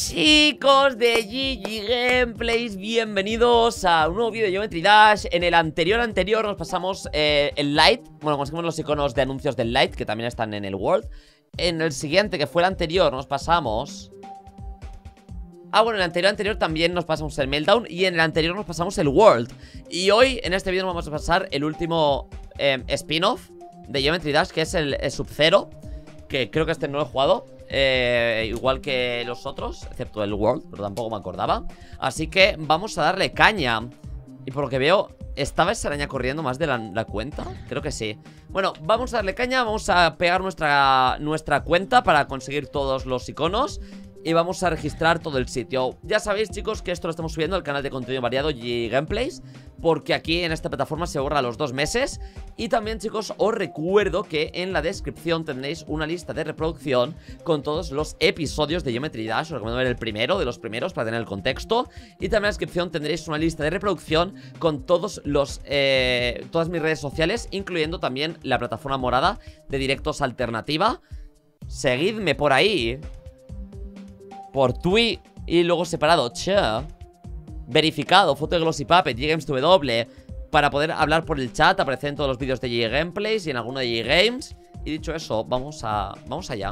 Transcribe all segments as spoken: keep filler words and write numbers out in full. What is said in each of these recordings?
Chicos de G G Gameplays, bienvenidos a un nuevo vídeo de Geometry Dash. En el anterior anterior nos pasamos eh, el Light. Bueno, conseguimos los iconos de anuncios del Light, que también están en el World. En el siguiente, que fue el anterior, nos pasamos... Ah, bueno, en el anterior anterior también nos pasamos el Meltdown. Y en el anterior nos pasamos el World. Y hoy, en este vídeo, nos vamos a pasar el último eh, spin-off de Geometry Dash, que es el, el Sub-Zero, que creo que este no lo he jugado. Eh, igual que los otros, excepto el World, pero tampoco me acordaba. Así que vamos a darle caña. Y por lo que veo, ¿estaba esa araña corriendo más de la, la cuenta? Creo que sí. Bueno, vamos a darle caña, vamos a pegar nuestra, nuestra cuenta para conseguir todos los iconos. Y vamos a registrar todo el sitio. Ya sabéis, chicos, que esto lo estamos subiendo al canal de contenido variado G G Gameplays, porque aquí en esta plataforma se borra a los dos meses. Y también, chicos, os recuerdo que en la descripción tendréis una lista de reproducción con todos los episodios de Geometry Dash. Os recomiendo ver el primero, de los primeros, para tener el contexto. Y también en la descripción tendréis una lista de reproducción con todos los eh, todas mis redes sociales, incluyendo también la plataforma morada de directos alternativa. Seguidme por ahí, por tweet y luego separado, che, verificado, foto de Glossy Puppet, G G Games W, para poder hablar por el chat, aparecer en todos los vídeos de G G Gameplays y en alguno de G G Games. Y dicho eso, vamos a... vamos allá.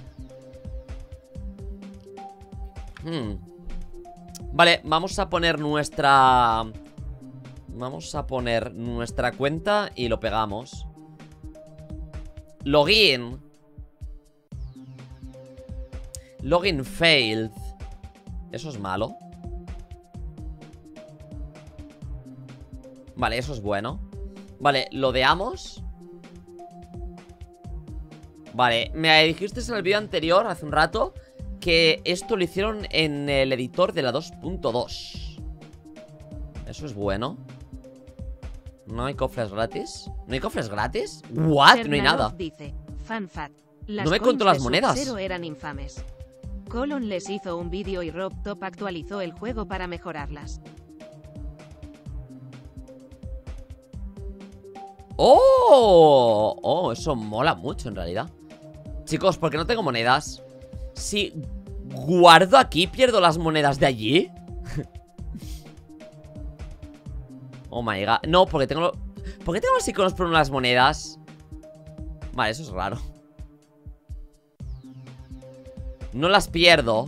hmm. Vale, vamos a poner nuestra... Vamos a poner nuestra cuenta y lo pegamos. Login. Login failed. Eso es malo. Vale, eso es bueno. Vale, lodeamos. Vale, me dijiste en el vídeo anterior, hace un rato, que esto lo hicieron en el editor de la dos punto dos. Eso es bueno. ¿No hay cofres gratis? ¿No hay cofres gratis? ¿What? No hay nada. Dice, fan fact, las no me cuento las monedas. Sub-Zero eran infames. Colon les hizo un vídeo y Rob Top actualizó el juego para mejorarlas. ¡Oh! Oh, eso mola mucho en realidad. Chicos, ¿por qué no tengo monedas? Si guardo aquí, ¿pierdo las monedas de allí? Oh my god. No, porque tengo... Lo... ¿Por qué tengo los iconos por unas monedas? Vale, eso es raro. No las pierdo.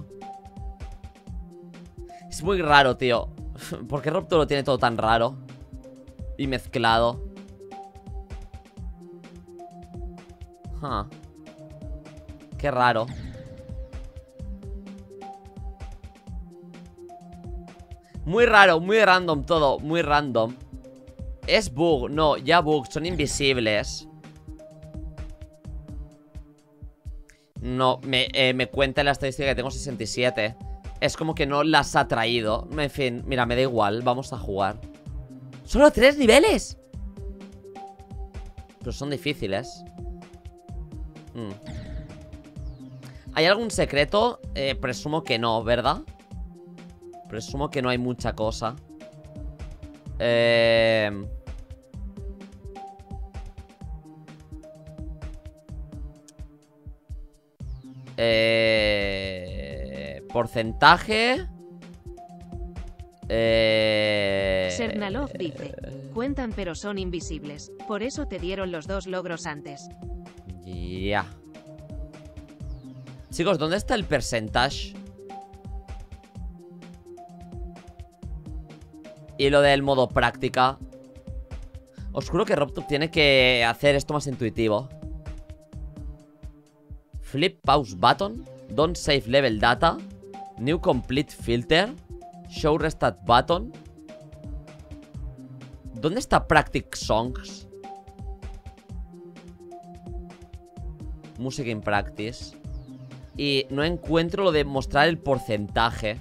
Es muy raro, tío. ¿Por qué Robto lo tiene todo tan raro? Y mezclado. Huh. Qué raro. Muy raro, muy random todo. Muy random. Es bug, no, ya bug, son invisibles. No, me, eh, me cuenta en la estadística que tengo sesenta y siete. Es como que no las ha traído. En fin, mira, me da igual, vamos a jugar. ¡Solo tres niveles! Pero son difíciles. hmm. ¿Hay algún secreto? Eh, presumo que no, ¿verdad? Presumo que no hay mucha cosa. Eh... Eh... Porcentaje. Eh... Sernalov dice, cuentan pero son invisibles. Por eso te dieron los dos logros antes. Ya. Yeah. Chicos, ¿dónde está el percentage? Y lo del modo práctica. Os juro que RobTop tiene que hacer esto más intuitivo. Flip pause button. Don't save level data. New complete filter. Show restart button. ¿Dónde está practice songs? Music in practice. Y no encuentro lo de mostrar el porcentaje.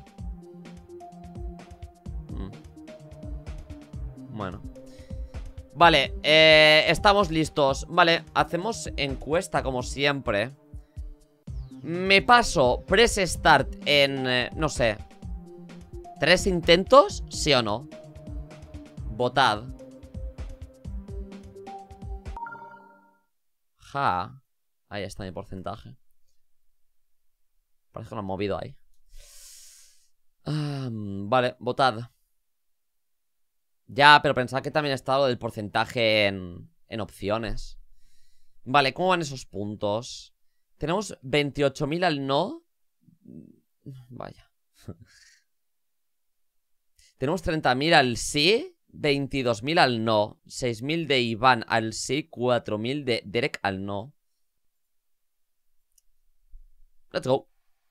hmm. Bueno. Vale, eh, estamos listos. Vale, hacemos encuesta como siempre. Me paso press start en, eh, no sé, ¿tres intentos? ¿Sí o no? Votad. Ja. Ahí está mi porcentaje. Parece que lo han movido ahí. Um, vale, votad. Ya, pero pensad que también está lo del porcentaje en, en opciones. Vale, ¿cómo van esos puntos? Tenemos veintiocho mil al no. Vaya. Tenemos treinta mil al sí, veintidós mil al no, seis mil de Iván al sí, cuatro mil de Derek al no. Let's go.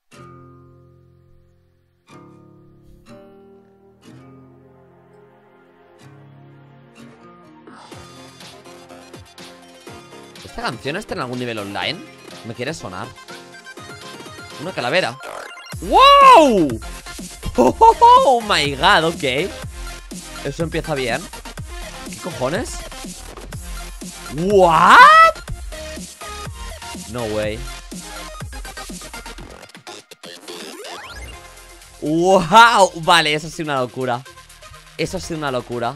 ¿Esta canción está en algún nivel online? ¿Me quiere sonar? Una calavera. ¡Wow! Oh, oh, oh my god, ok. Eso empieza bien. ¿Qué cojones? ¿What? No way. ¡Wow! Vale, eso ha sido una locura. Eso ha sido una locura.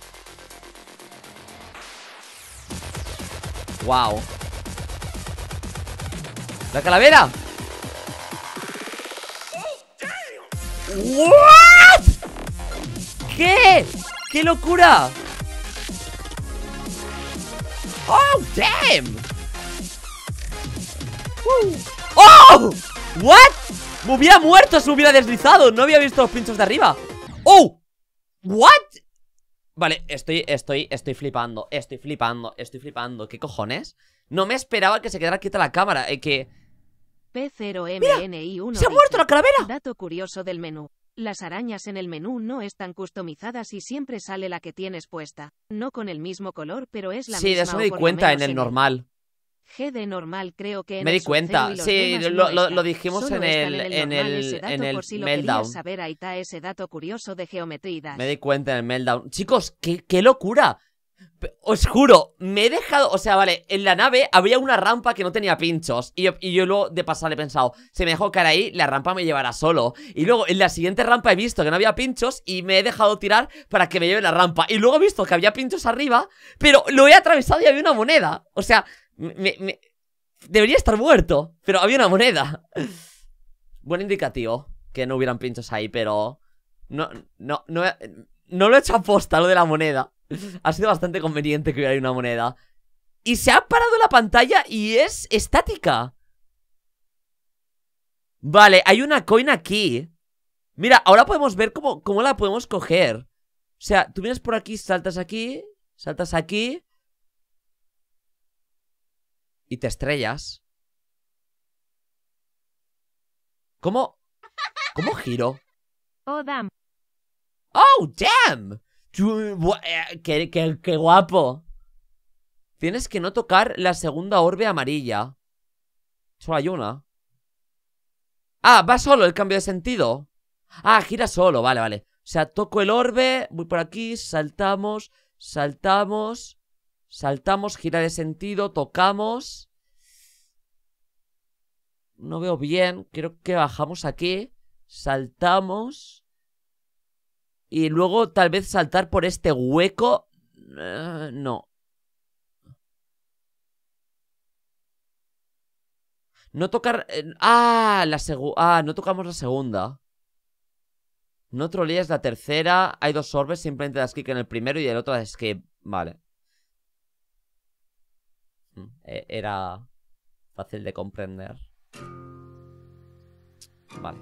¡Wow! ¡La calavera! ¿What? ¿Qué? ¡Qué locura! ¡Oh, damn! Uh. ¡Oh! ¿What? Me hubiera muerto si me hubiera deslizado. No había visto los pinchos de arriba. ¡Oh! ¿What? Vale, estoy, estoy, estoy flipando. Estoy flipando, estoy flipando. ¿Qué cojones? No me esperaba que se quedara quieta la cámara. Eh, que... P cero M N I uno ¡se ha muerto la calavera! Dato curioso del menú. Las arañas en el menú no están customizadas y siempre sale la que tienes puesta. No con el mismo color, pero es la sí, misma. Sí, de eso me di cuenta en el normal. G de normal creo que en me di el cuenta, sí, lo, no lo, lo dijimos en el, en el, en el si Meltdown. Saber, ahí está ese dato curioso de Geometry Dash. Me di cuenta en el Meltdown. Chicos, qué, qué locura. Os juro, me he dejado, o sea, vale, en la nave había una rampa que no tenía pinchos. Y yo, y yo luego de pasar he pensado, si me dejo caer ahí, la rampa me llevará solo. Y luego en la siguiente rampa he visto que no había pinchos y me he dejado tirar para que me lleve la rampa. Y luego he visto que había pinchos arriba, pero lo he atravesado y había una moneda. O sea, me... me debería estar muerto, pero había una moneda. Buen indicativo que no hubieran pinchos ahí, pero no, no, no, no lo he hecho a posta lo de la moneda. Ha sido bastante conveniente que hubiera una moneda. Y se ha parado la pantalla y es estática. Vale, hay una coin aquí. Mira, ahora podemos ver cómo, cómo la podemos coger. O sea, tú vienes por aquí, saltas aquí, saltas aquí y te estrellas. ¿Cómo? ¿Cómo giro? Oh, damn. Oh, damn. Qué, qué, qué guapo. Tienes que no tocar la segunda orbe amarilla. Solo hay una. Ah, va solo el cambio de sentido. Ah, gira solo, vale, vale. O sea, toco el orbe, voy por aquí, saltamos, saltamos, saltamos, gira de sentido, tocamos. No veo bien, creo que bajamos aquí, saltamos. Y luego tal vez saltar por este hueco. Uh, no. No tocar... Eh, ah, la segu ah, no tocamos la segunda. No trolees la tercera. Hay dos orbes, simplemente das clic en el primero y el otro es que... Vale. Era fácil de comprender. Vale.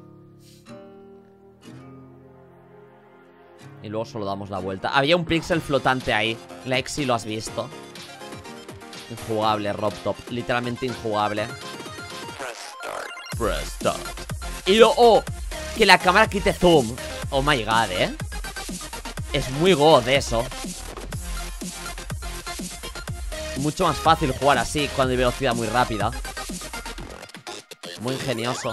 Y luego solo damos la vuelta. Había un píxel flotante ahí. Lexi, lo has visto. Injugable, RobTop. Literalmente injugable. Press start. Y luego, oh, que la cámara quite zoom. Oh my god, eh. Es muy god eso. Mucho más fácil jugar así cuando hay velocidad muy rápida. Muy ingenioso.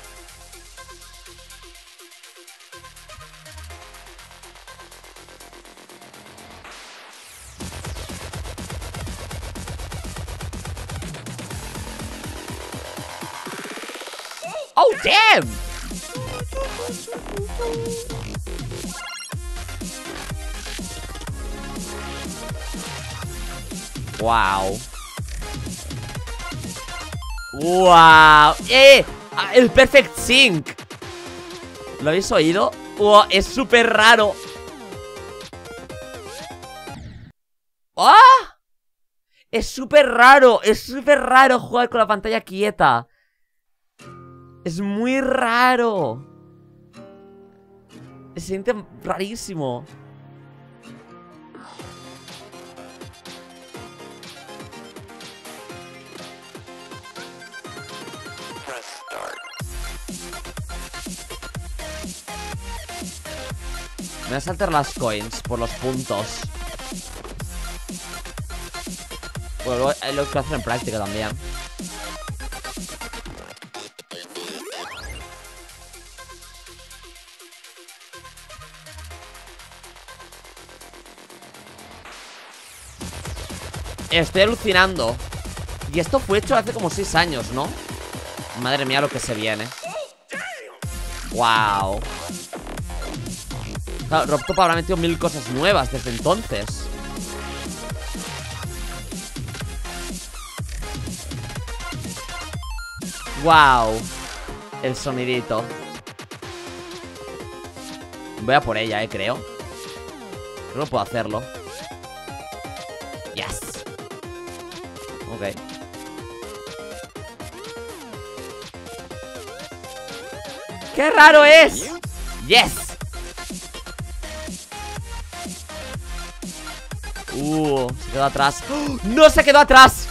Oh, damn! Wow. Wow. ¡Eh! El Perfect Sync. ¿Lo habéis oído? Wow, es súper raro. ¡Ah! Es súper raro, es súper raro jugar con la pantalla quieta. Es muy raro. Se siente rarísimo. Me voy a saltar las coins por los puntos. Bueno, lo, lo que hacer en práctica también. Estoy alucinando. Y esto fue hecho hace como seis años, ¿no? Madre mía lo que se viene. Wow. Claro, Robtop habrá metido mil cosas nuevas desde entonces. Wow. El sonidito. Voy a por ella, eh, creo. Creo que puedo hacerlo. Yes. Ok. ¡Qué raro es! Yes. Uh, se quedó atrás. ¡Oh! ¡No se quedó atrás!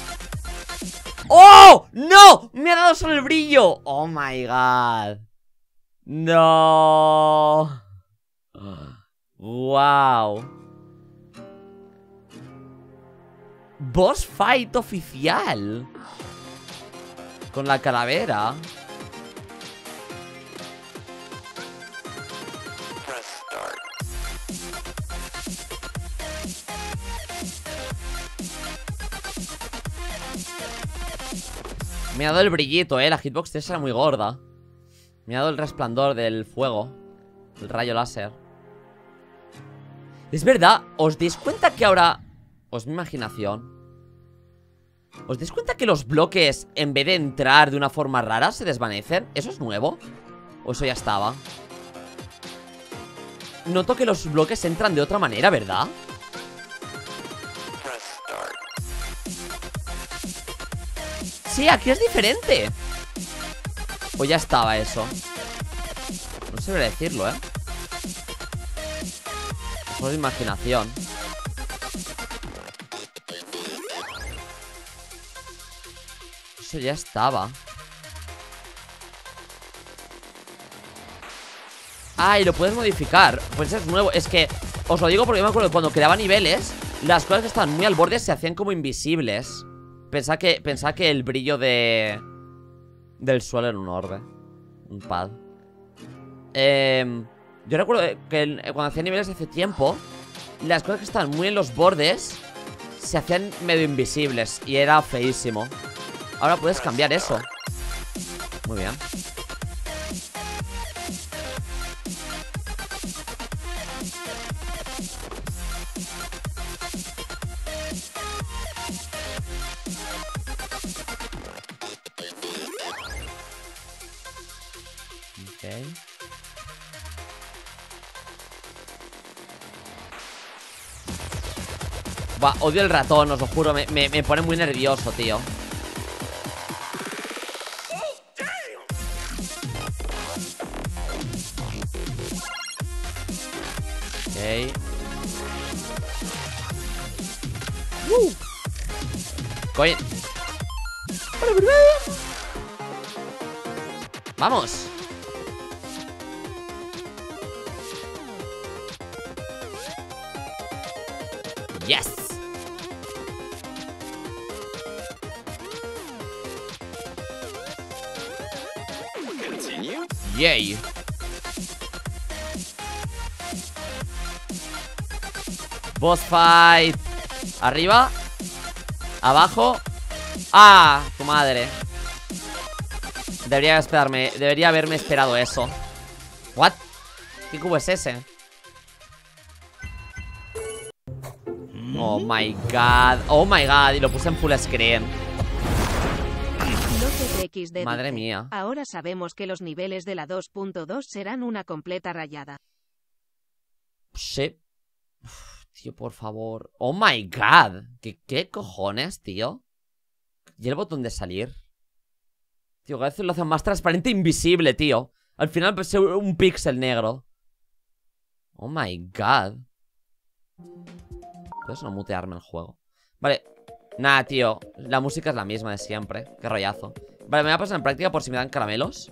¡Oh! ¡No! Me ha dado solo el brillo. Oh my god. No. Wow. Boss fight oficial. Con la calavera. Me ha dado el brillito, eh. La hitbox tres era muy gorda. Me ha dado el resplandor del fuego. El rayo láser. Es verdad. ¿Os dais cuenta que ahora... o es mi imaginación? ¿Os dais cuenta que los bloques, en vez de entrar de una forma rara, se desvanecen? ¿Eso es nuevo? ¿O eso ya estaba? Noto que los bloques entran de otra manera, ¿verdad? Sí, aquí es diferente. O ya estaba eso. No sé decirlo, ¿eh? Solo de imaginación. Eso ya estaba. Ah, y lo puedes modificar. Pues es nuevo. Es que os lo digo porque me acuerdo que cuando creaba niveles, las cosas que estaban muy al borde se hacían como invisibles. Pensaba que, pensaba que el brillo de... del suelo era un orbe. Un pad. eh, Yo recuerdo que cuando hacía niveles hace tiempo, las cosas que estaban muy en los bordes se hacían medio invisibles. Y era feísimo. Ahora puedes cambiar eso. Muy bien. Ok. Va, odio el ratón, os lo juro. Me, me, me pone muy nervioso, tío. Ok. Uh. Coin. Vamos. Yes. Yay. Boss fight. Arriba. Abajo. Ah, tu madre. Debería esperarme. Debería haberme esperado eso. What? ¿Qué cubo es ese? Oh my god. Oh my god. Y lo puse en full screen. Loki F X D Madre dice, mía. ahora sabemos que los niveles de la dos punto dos serán una completa rayada. Sí. Uf, tío, por favor. Oh my god. ¿Qué, qué cojones, tío? ¿Y el botón de salir? Tío, cada vez lo hacen más transparente e invisible, tío. Al final pues, es un píxel negro. Oh my god. ¿Puedes no mutearme el juego? Vale. Nada, tío. La música es la misma de siempre. Qué rollazo. Vale, me voy a pasar en práctica por si me dan caramelos.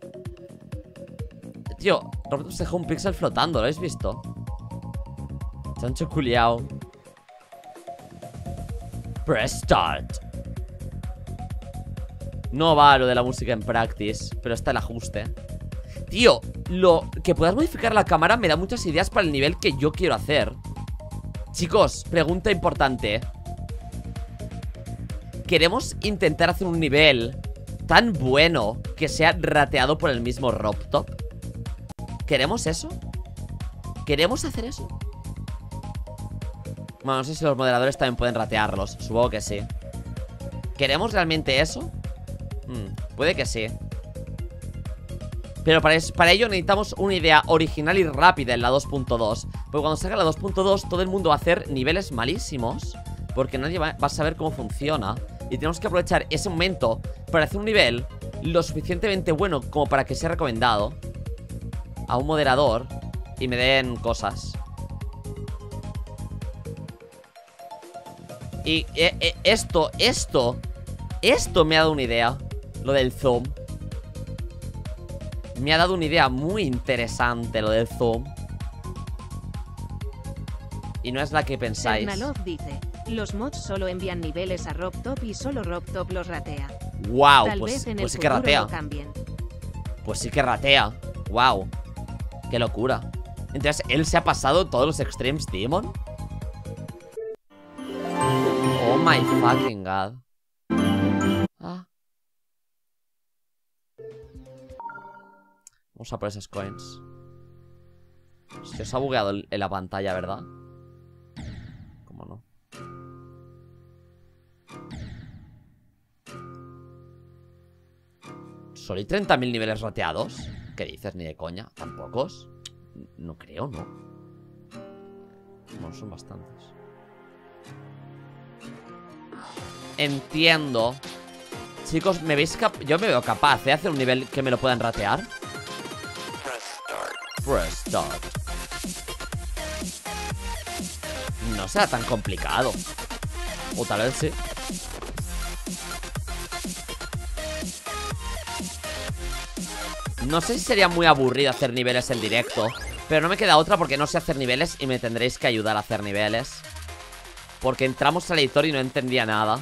Tío, Roblox se dejó un píxel flotando, ¿lo habéis visto? Chancho culiao. Press start. No va lo de la música en practice, pero está el ajuste. Tío, lo que puedas modificar la cámara me da muchas ideas para el nivel que yo quiero hacer. Chicos, pregunta importante. ¿Queremos intentar hacer un nivel tan bueno que sea rateado por el mismo RobTop? ¿Queremos eso? ¿Queremos hacer eso? Bueno, no sé si los moderadores también pueden ratearlos. Supongo que sí. ¿Queremos realmente eso? Hmm, puede que sí. Pero para, es, para ello necesitamos una idea original y rápida en la dos punto dos. Porque cuando salga la dos punto dos todo el mundo va a hacer niveles malísimos, porque nadie va, va a saber cómo funciona. Y tenemos que aprovechar ese momento para hacer un nivel lo suficientemente bueno como para que sea recomendado a un moderador y me den cosas. Y eh, eh, esto, esto Esto me ha dado una idea. Lo del zoom. Me ha dado una idea muy interesante lo del zoom. Y no es la que pensáis. Ternalov dice, los mods solo envían niveles a RobTop y solo RobTop los ratea. Wow, Tal pues, vez en pues el sí que futuro ratea. lo cambien. Pues sí que ratea. Wow. Qué locura. Entonces, ¿él se ha pasado todos los Extremes Demon? Oh my fucking god. Ah. Vamos a por esas coins. Se os ha bugueado en la pantalla, ¿verdad? ¿Cómo no? ¿Solo hay treinta mil niveles rateados? ¿Qué dices? Ni de coña. ¿Tampocos? No creo, ¿no? Bueno, son bastantes. Entiendo. Chicos, ¿me veis cap- yo me veo capaz de hacer un nivel que me lo puedan ratear? Press start. No será tan complicado. O tal vez sí. No sé si sería muy aburrido hacer niveles en directo, pero no me queda otra porque no sé hacer niveles y me tendréis que ayudar a hacer niveles. Porque entramos al editor y no entendía nada.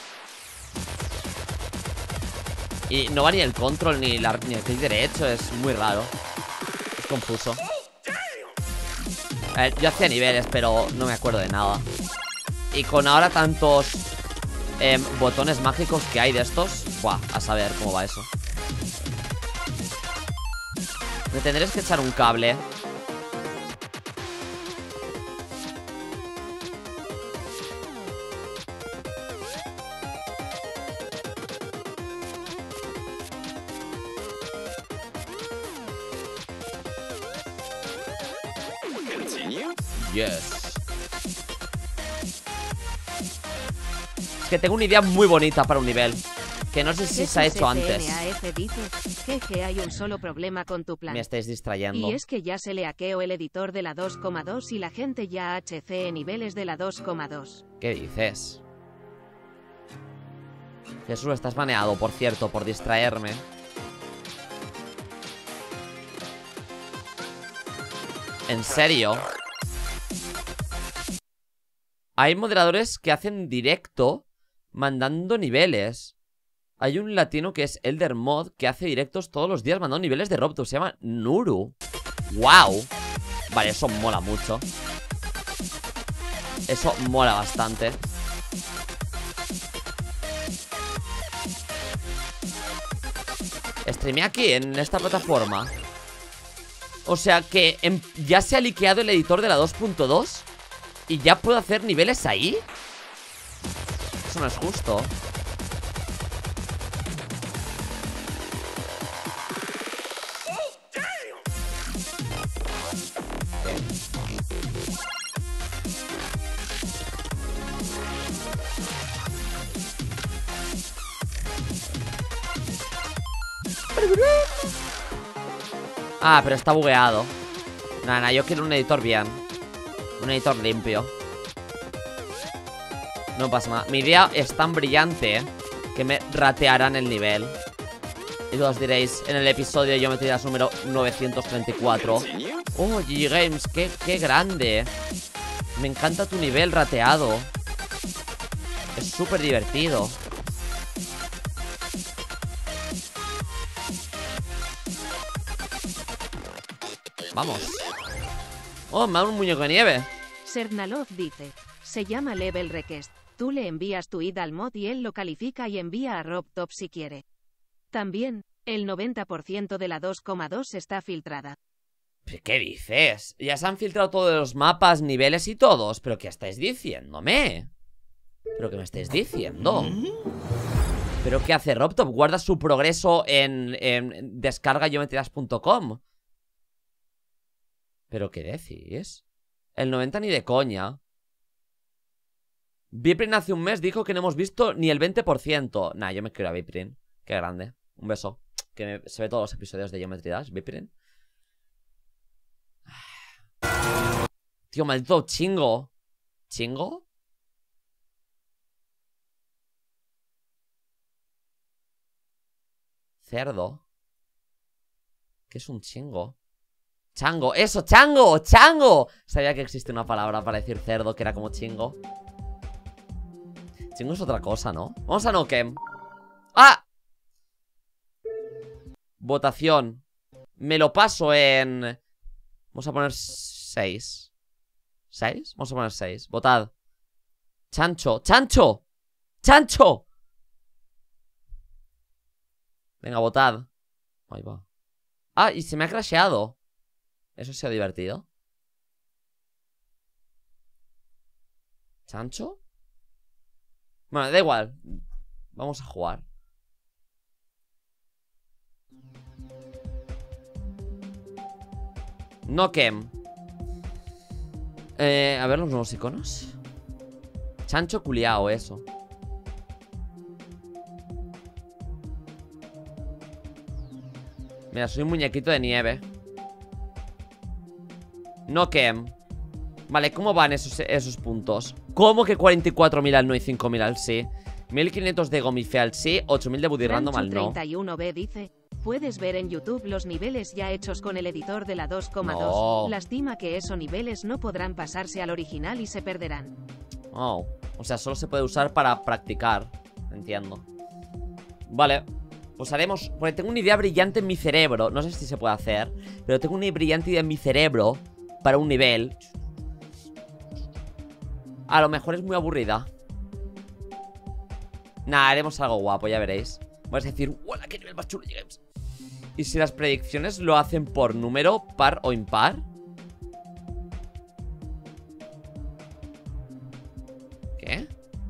Y no va ni el control ni, la, ni el clic derecho. Es muy raro. Es confuso. A ver, yo hacía niveles, pero no me acuerdo de nada. Y con ahora tantos eh, botones mágicos que hay de estos, buah, a saber cómo va eso. Me tendréis que echar un cable. Yes. Es que tengo una idea muy bonita para un nivel que no sé si se ha hecho antes. Dice, jeje, hay un solo problema con tu plan. Me estáis distrayendo. Y es que ya se le hackeó el editor de la dos coma dos y la gente ya H C en niveles de la dos coma dos. ¿Qué dices? Jesús, estás baneado, por cierto, por distraerme. ¿En serio? Hay moderadores que hacen directo mandando niveles. Hay un latino que es Eldermod que hace directos todos los días mandando niveles de RobTop. Se llama Nuru. ¡Wow! Vale, eso mola mucho. Eso mola bastante. Streamé aquí, en esta plataforma. O sea que en, ya se ha liqueado el editor de la dos punto dos y ya puedo hacer niveles ahí. Eso no es justo. Ah, pero está bugueado. Nada, nah, yo quiero un editor bien. Un editor limpio. No pasa nada. Mi idea es tan brillante que me ratearán el nivel. Y os diréis en el episodio de Geometry Dash número novecientos treinta y cuatro. Oh, G G Games, qué, qué grande. Me encanta tu nivel rateado. Es súper divertido. Vamos. Oh, me da un muñeco de nieve. Sernalov dice, se llama Level Request. Tú le envías tu I D al mod y él lo califica y envía a RobTop si quiere. También, el noventa por ciento de la dos coma dos está filtrada. ¿Qué dices? Ya se han filtrado todos los mapas, niveles y todos. ¿Pero qué estáis diciéndome? ¿Pero qué me estáis diciendo? ¿Pero qué hace RobTop? ¿Guarda su progreso en, en descarga geometry dash punto com? ¿Pero qué decís? El noventa ni de coña. Viprin hace un mes dijo que no hemos visto ni el veinte por ciento. Nah, yo me quiero a Viprin. Qué grande. Un beso. Que me, se ve todos los episodios de Geometry Dash, Viprin. Tío, maldito chingo. ¿Chingo? Cerdo. ¿Qué es un chingo? Chango, eso, chango, chango. Sabía que existe una palabra para decir cerdo que era como chingo. Chingo es otra cosa, ¿no? Vamos a Nokem. ¡Ah! Votación. Me lo paso en... Vamos a poner seis. ¿seis? Vamos a poner seis. Votad. Chancho, chancho. ¡Chancho! Venga, votad. Ahí va. Ah, y se me ha crasheado. Eso ha sido divertido. ¿Chancho? Bueno, da igual. Vamos a jugar. Nokem. Eh, a ver los nuevos iconos. Chancho culiao, eso. Mira, soy un muñequito de nieve. Nokem. Vale, ¿cómo van esos, esos puntos? ¿Cómo que cuarenta y cuatro mil al no y cinco mil al sí? mil quinientos de Gomife al sí, ocho mil de Buddy Random al no. treinta y uno B dice, puedes ver en YouTube los niveles ya hechos con el editor de la dos coma dos. No. Lástima que esos niveles no podrán pasarse al original y se perderán. Oh, o sea, solo se puede usar para practicar. Entiendo. Vale, pues haremos... Porque tengo una idea brillante en mi cerebro. No sé si se puede hacer, pero tengo una brillante idea en mi cerebro para un nivel. A lo mejor es muy aburrida. Nah, haremos algo guapo, ya veréis. Vais a decir, ¡hola, qué nivel más chulo lleguemos! ¿Y si las predicciones lo hacen por número, par o impar? ¿Qué?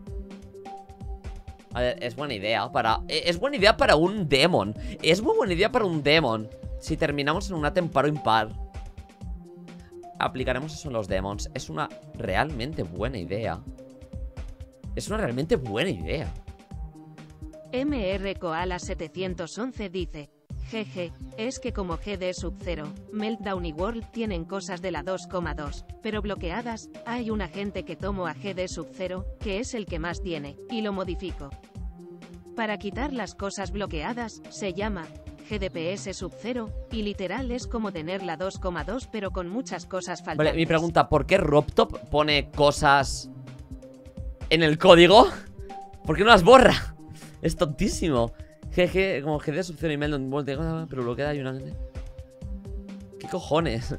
A ver, es buena idea para... Es buena idea para un demon. Es muy buena idea para un demon. Si terminamos en un atem par o impar, aplicaremos eso en los demons. Es una realmente buena idea. Es una realmente buena idea. M R Koala setecientos once dice, jeje, es que como G D Sub-Zero, Meltdown y World tienen cosas de la dos coma dos, pero bloqueadas, hay un agente que tomo a G D Sub-Zero, que es el que más tiene, y lo modifico. Para quitar las cosas bloqueadas, se llama G D P S Sub-Zero, y literal es como tener la dos coma dos pero con muchas cosas faltantes. Vale, mi pregunta, ¿por qué RobTop pone cosas en el código? ¿Por qué no las borra? Es tontísimo. Jeje, como G D Sub-Zero y Meltdown, pero bloqueada hay una... ¿Qué cojones?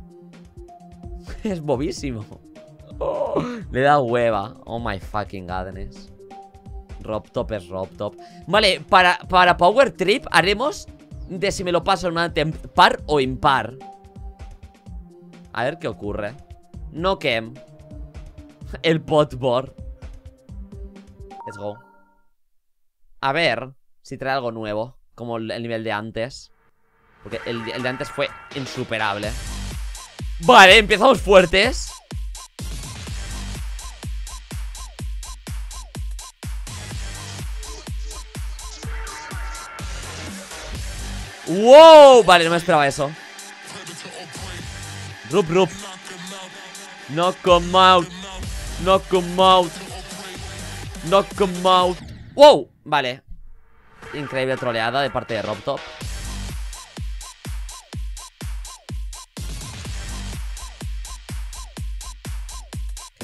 Es bobísimo. Oh, le da hueva. Oh my fucking godness. RobTop es RobTop. Vale, para, para Power Trip haremos de si me lo paso en una par o impar. A ver qué ocurre. Nokem. El potboard. Let's go. A ver si trae algo nuevo, como el nivel de antes. Porque el, el de antes fue insuperable. Vale, empezamos fuertes. ¡Wow! Vale, no me esperaba eso. Rup, rup. Knock 'em out. Knock 'em out. Knock 'em out. ¡Wow! Vale. Increíble troleada de parte de RobTop. Ok.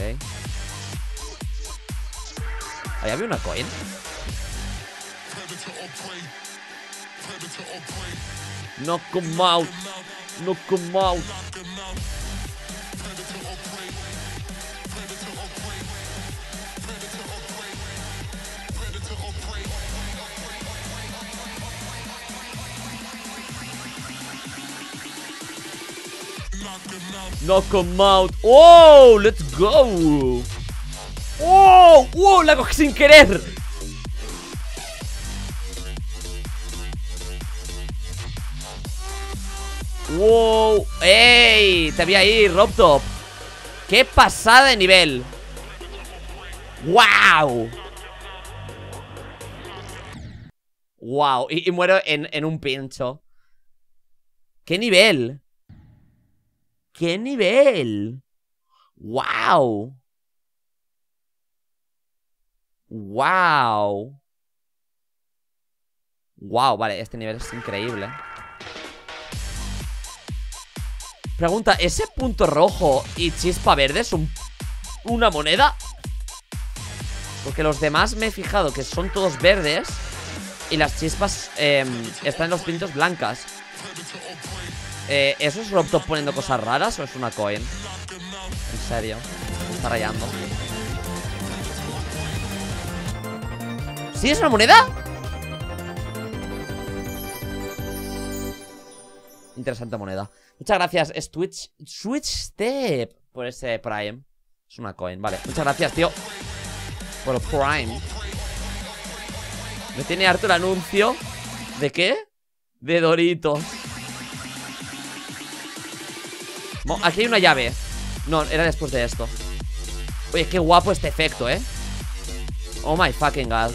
Ahí había una coin. Knock 'em out. Knock 'em out. Knock 'em out. ¡Oh! ¡Let's go! ¡Oh! ¡Oh! La cogí sin querer. ¡Wow! ¡Ey! Te vi ahí, RobTop. ¡Qué pasada de nivel! ¡Wow! ¡Wow! Y, y muero en, en un pincho. ¡Qué nivel! ¡Qué nivel! ¡Wow! ¡Wow! ¡Wow! Vale, este nivel es increíble. Pregunta, ¿ese punto rojo y chispa verde es un, una moneda? Porque los demás me he fijado que son todos verdes y las chispas eh, están en los pinchos blancas. Eh, ¿Eso es RobTop poniendo cosas raras o es una coin? En serio, me está rayando. ¿Sí es una moneda? Interesante moneda. Muchas gracias, es Twitch Switch Step por ese Prime. Es una coin, vale. Muchas gracias, tío, por el Prime. Me tiene harto el anuncio. ¿De qué? De Doritos. Oh, aquí hay una llave. No, era después de esto. Oye, qué guapo este efecto, ¿eh? Oh my fucking god.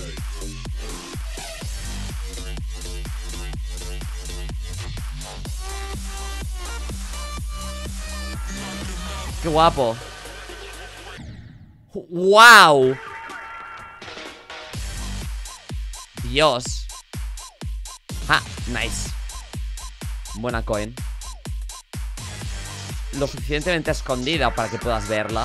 Qué guapo. ¡Wow! Dios. Ah, nice. Buena coin. Lo suficientemente escondida para que puedas verla.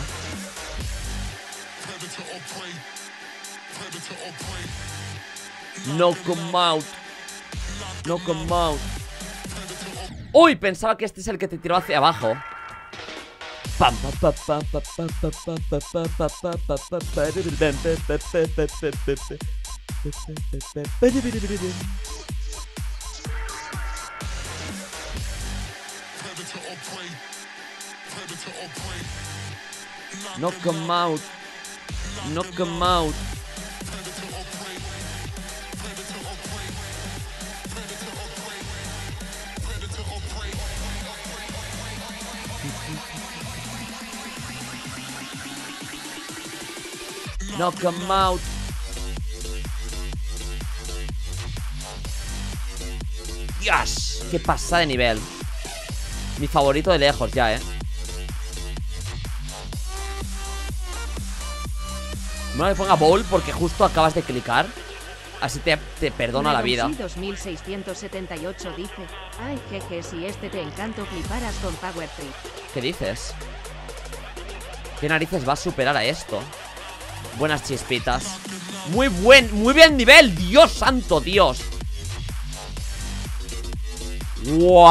Knock 'em out. Knock 'em out. Uy, pensaba que este es el que te tiró hacia abajo. Knock 'em out. Knock 'em out. Knock 'em out. Dios, qué pasada de nivel. Mi favorito de lejos ya, eh. No me ponga bowl porque justo acabas de clicar. Así te, te perdona la vida. dos mil seiscientos setenta y ocho dice: ay, jeje, si este te encanto fliparas con Power Trip. ¿Qué dices? ¿Qué narices va a superar a esto? Buenas chispitas. Muy buen, muy bien nivel. Dios santo, Dios. Wow.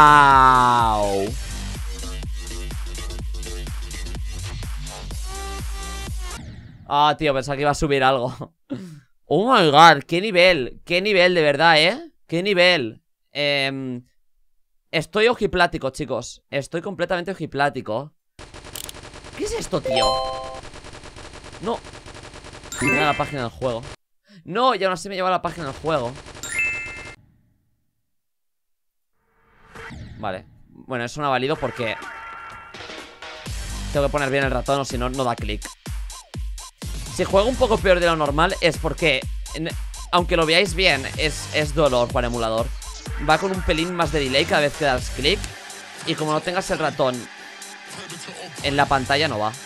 Ah, tío, pensaba que iba a subir algo. Oh my god, qué nivel. Qué nivel, de verdad, ¿eh? Qué nivel. eh, Estoy ojiplático, chicos. Estoy completamente ojiplático. ¿Qué es esto, tío? No. Me lleva a la página del juego. No, ya no sé, me lleva a la página del juego. Vale. Bueno, eso no ha valido porque tengo que poner bien el ratón o si no, no da clic. Si juego un poco peor de lo normal es porque, en, aunque lo veáis bien, es, es dolor para emulador. va con un pelín más de delay cada vez que das clic. Y como no tengas el ratón en la pantalla, no va.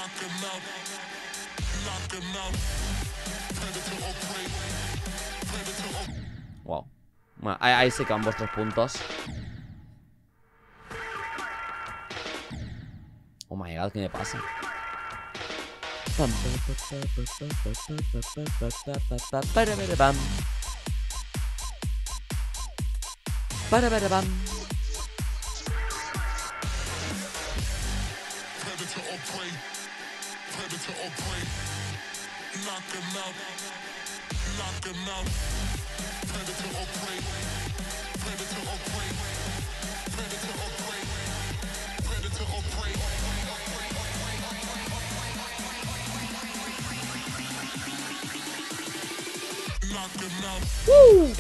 Wow. Bueno, ahí, ahí sí que van vuestros puntos. Oh my god, ¿qué me pasa? Para para bam. Uh.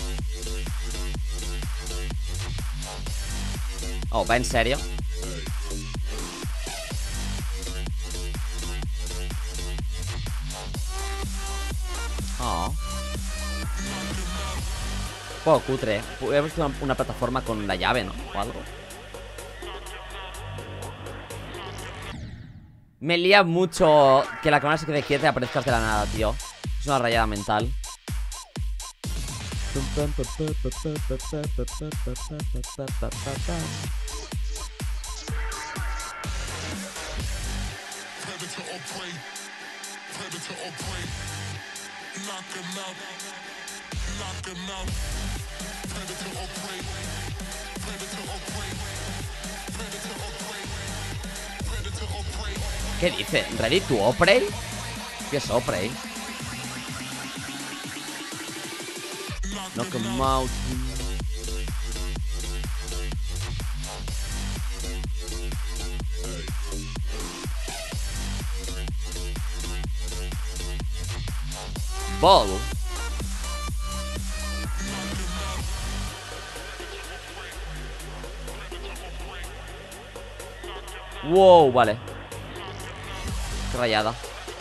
Oh, ¿va en serio? Oh. Poco cutre. Hubiera visto una, una plataforma con la llave, ¿no? O algo. Me lía mucho que la cámara se quede quieta y aparezcas de la nada, tío. Es una rayada mental. ¿Qué dice? ¿Ready to operate? ¿Qué es operate? Knock 'em out. Ball. Wow, vale. Qué rayada.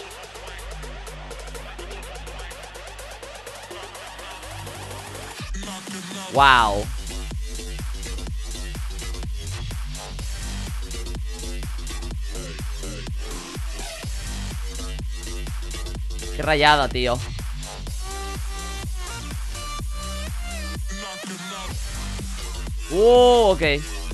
Wow. Qué rayada, tío. Wow, ok.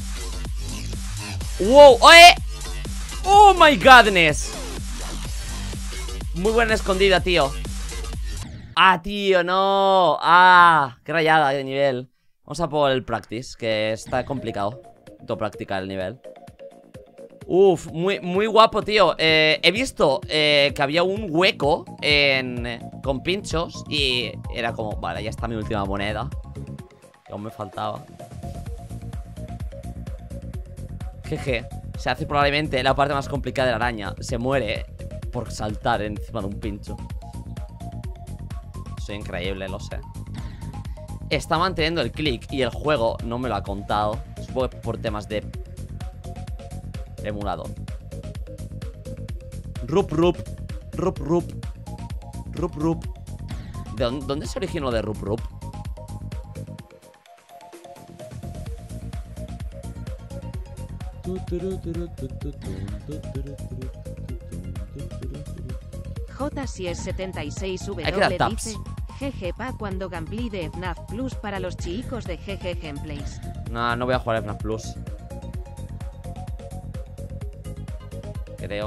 Wow, ¡oye! Oh my godness. Muy buena escondida, tío. Ah, tío, no. Ah, qué rayada de nivel. Vamos a por el practice, que está complicado todo practicar el nivel. Uf, muy, muy guapo, tío. eh, He visto eh, que había un hueco en, con pinchos. Y era como, vale, ya está mi última moneda, que aún me faltaba. Jeje. Se hace probablemente la parte más complicada de la araña. Se muere por saltar encima de un pincho. Soy increíble, lo sé. Está manteniendo el clic y el juego no me lo ha contado. Supongo que por temas de emulador. Rup Rup. Rup Rup. Rup Rup. ¿De dónde, dónde se originó de Rup Rup? J C S setenta y seis W Hay que dar taps. dice: G G pa cuando gameplay de F NAF Plus para los chicos de G G Gameplays. No, no voy a jugar a F NAF Plus. Creo.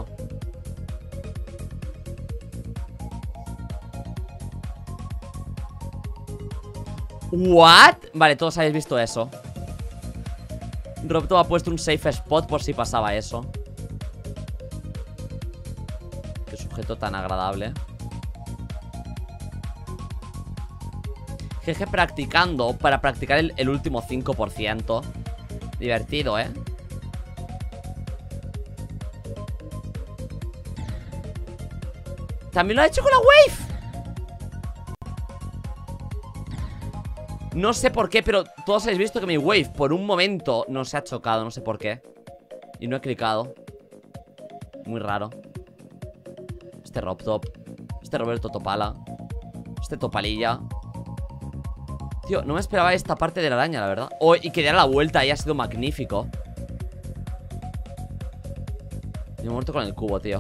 ¿What? Vale, todos habéis visto eso. Robto ha puesto un safe spot por si pasaba eso. Qué sujeto tan agradable. G G practicando para practicar el, el último cinco por ciento. Divertido, ¿eh? También lo ha hecho con la wave. No sé por qué, pero todos habéis visto que mi wave por un momento no se ha chocado, no sé por qué. Y no he clicado. Muy raro. Este Robtop. Este Roberto Topala. Este Topalilla. Tío, no me esperaba esta parte de la araña, la verdad. Oh, y que diera la vuelta ahí ha sido magnífico. Me he muerto con el cubo, tío.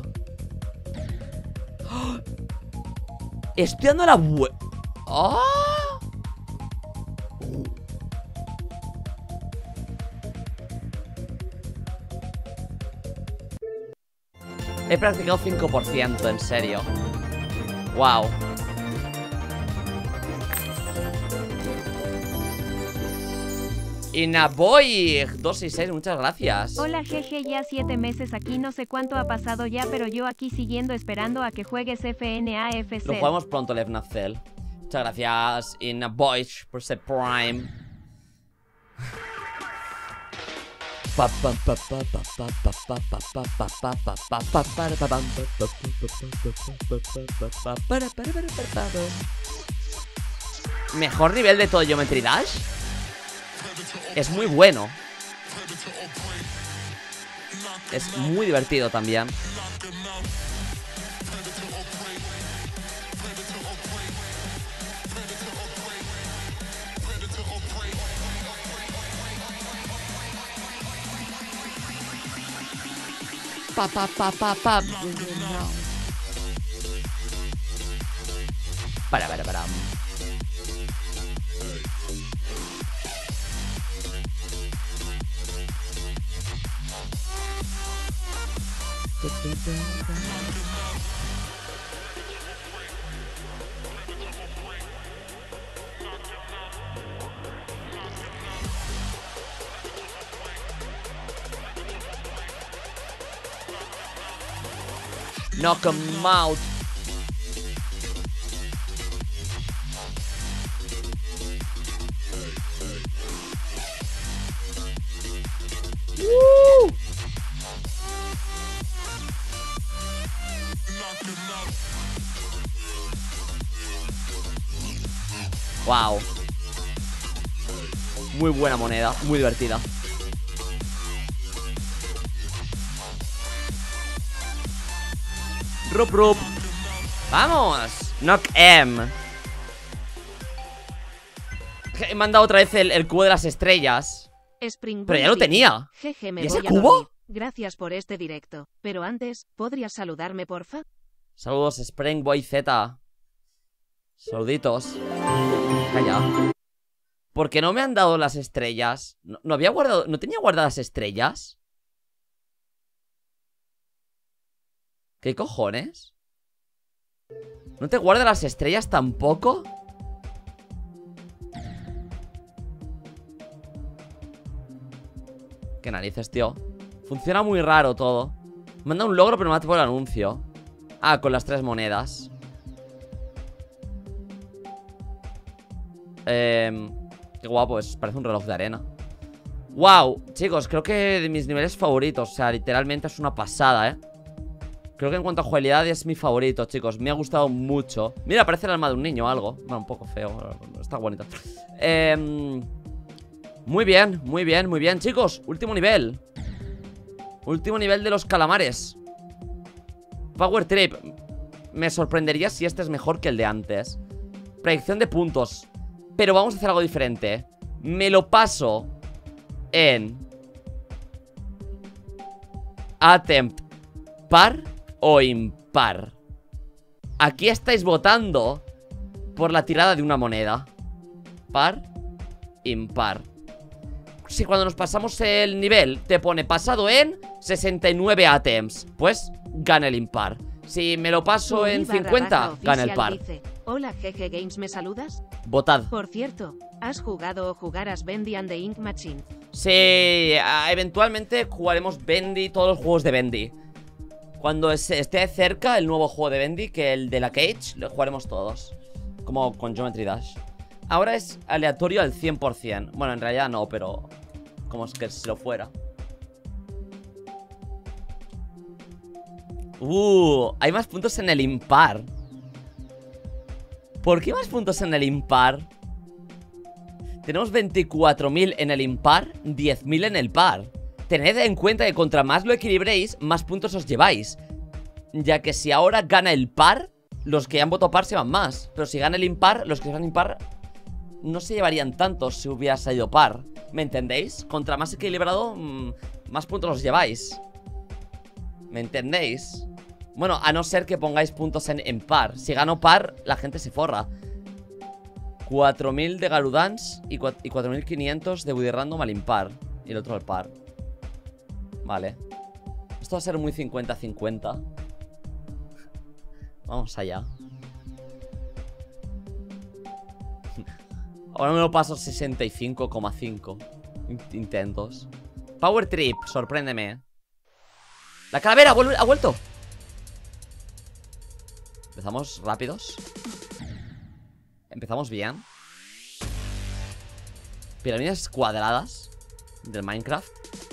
¡Oh! Estoy dando la vuelta. ¡Oh! He practicado cinco por ciento, en serio. Wow. Inaboy dos seis seis, muchas gracias. Hola jeje, ya siete meses aquí, no sé cuánto ha pasado ya, pero yo aquí siguiendo esperando a que juegues F N A F C. Lo jugamos pronto, Levnacel. Muchas gracias, Inaboy, por ser Prime. Mejor nivel de todo Geometry Dash. Es muy bueno. Es muy divertido también. Pa, pa, pa, pa, pa. Para, para, para. Knock 'em out. Woo! Wow. Muy buena moneda, muy divertida. Rup, rup. ¡Vamos! Knock M. He mandado otra vez el, el cubo de las estrellas. Spring Pero ya lo tenía. Jeje, me ¿Y ese voy a cubo? dormir. Gracias por este directo. Pero antes, ¿podrías saludarme, porfa? Saludos, Springboy Z. Saluditos. Calla. ¿Por qué no me han dado las estrellas? ¿No, no había guardado? ¿No tenía guardadas estrellas? ¿Qué cojones? ¿No te guarda las estrellas tampoco? ¿Qué narices, tío? Funciona muy raro todo. Manda un logro pero me hace por el anuncio. Ah, con las tres monedas. Eh, qué guapo, es, parece un reloj de arena. Wow, chicos, creo que de mis niveles favoritos. O sea, literalmente es una pasada, eh. Creo que en cuanto a jugabilidad es mi favorito, chicos. Me ha gustado mucho. Mira, parece el alma de un niño o algo. Bueno, un poco feo, está bonito. eh, Muy bien, muy bien, muy bien, chicos. Último nivel. Último nivel de los calamares. Power Trip. Me sorprendería si este es mejor que el de antes. Predicción de puntos. Pero vamos a hacer algo diferente. Me lo paso en Attempt par o impar. Aquí estáis votando por la tirada de una moneda. Par, impar. Si cuando nos pasamos el nivel te pone pasado en sesenta y nueve attempts, pues gana el impar. Si me lo paso Uri en barra cincuenta, baja gana el oficial par. dice, hola G G Games, ¿me saludas? Votad. Por cierto, ¿has jugado o jugarás Bendy and the Ink Machine? Sí, ah, eventualmente jugaremos Bendy, todos los juegos de Bendy. Cuando es- esté cerca el nuevo juego de Bendy, que el de la Cage, lo jugaremos todos. Como con Geometry Dash. Ahora es aleatorio al cien por cien. Bueno, en realidad no, pero como es que si lo fuera. Uh, hay más puntos en el impar. ¿Por qué más puntos en el impar? Tenemos veinticuatro mil en el impar, diez mil en el par. Tened en cuenta que contra más lo equilibréis, más puntos os lleváis. Ya que si ahora gana el par, los que han votado par se van más. Pero si gana el impar, los que van impar no se llevarían tantos si hubiera salido par. ¿Me entendéis? Contra más equilibrado, mmm, más puntos los lleváis. ¿Me entendéis? Bueno, a no ser que pongáis puntos en, en par. Si gano par, la gente se forra. cuatro mil de Garudance y cuatro mil quinientos de Woody Random al impar. Y el otro al par. Vale. Esto va a ser muy cincuenta cincuenta. Vamos allá. Ahora me lo paso sesenta y cinco coma cinco intentos. Power Trip, sorpréndeme. La calavera ha vuelto. Empezamos rápidos. Empezamos bien. Pirámides cuadradas del Minecraft.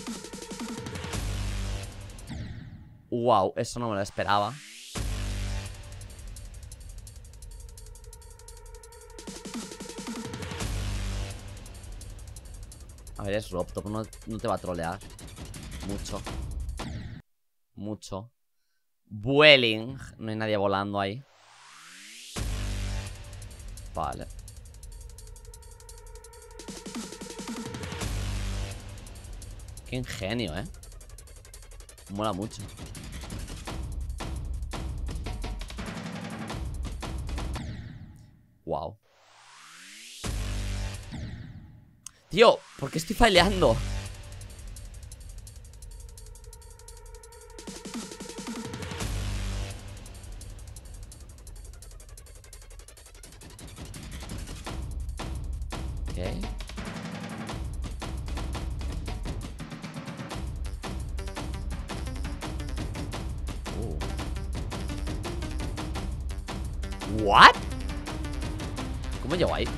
Wow, eso no me lo esperaba. A ver, es Robtop, no, no te va a trolear. Mucho. Mucho. Vueling. No hay nadie volando ahí. Vale. Qué ingenio, eh. Mola mucho. Wow. Tío, ¿por qué estoy faileando? Ok. Uh. ¿What? ¿Cómo llego ahí?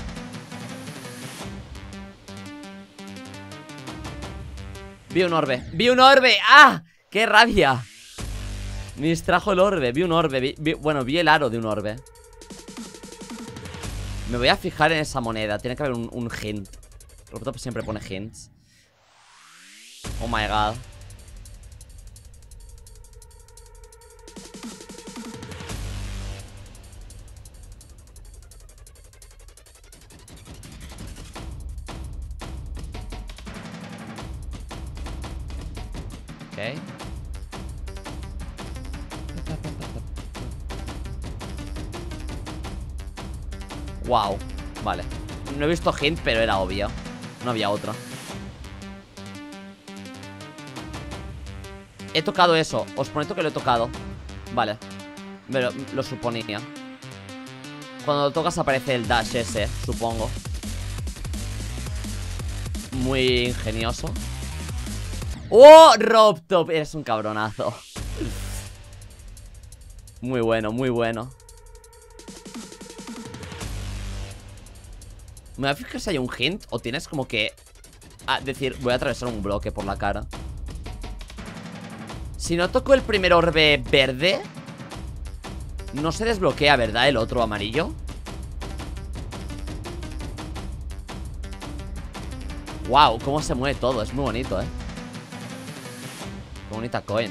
Vi un orbe, vi un orbe. ¡Ah! ¡Qué rabia! Me distrajo el orbe, vi un orbe vi, vi, Bueno, vi el aro de un orbe. Me voy a fijar en esa moneda. Tiene que haber un, un hint. Robotop siempre pone hints. Oh my god. Ok. Wow, vale. No he visto hint, pero era obvio. No había otra. He tocado eso. Os prometo que lo he tocado. Vale. Me lo, lo suponía. Cuando lo tocas aparece el dash ese, supongo. Muy ingenioso. ¡Oh! Robtop, eres un cabronazo. Muy bueno, muy bueno. Me voy a fijar si hay un hint o tienes como que a decir, voy a atravesar un bloque por la cara. Si no toco el primer orbe verde, no se desbloquea, ¿verdad? El otro amarillo. Wow, cómo se mueve todo, es muy bonito, eh. Qué bonita coin.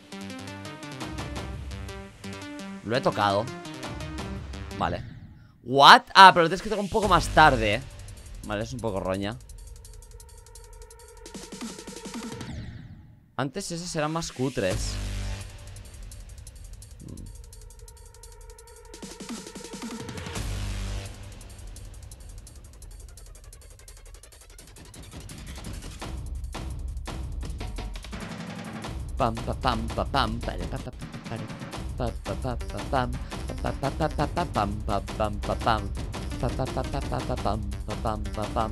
Lo he tocado. Vale. ¿What? Ah, pero lo tienes que tocar un poco más tarde, eh. Vale, es un poco roña. Antes esos eran más cutres. Pam pa pam pa pam pare pa pa pare pa pa pa pa pam pa pa pa pa pa pam pa pam pa pam pa pa pa pa pa pam pa pam pa pam.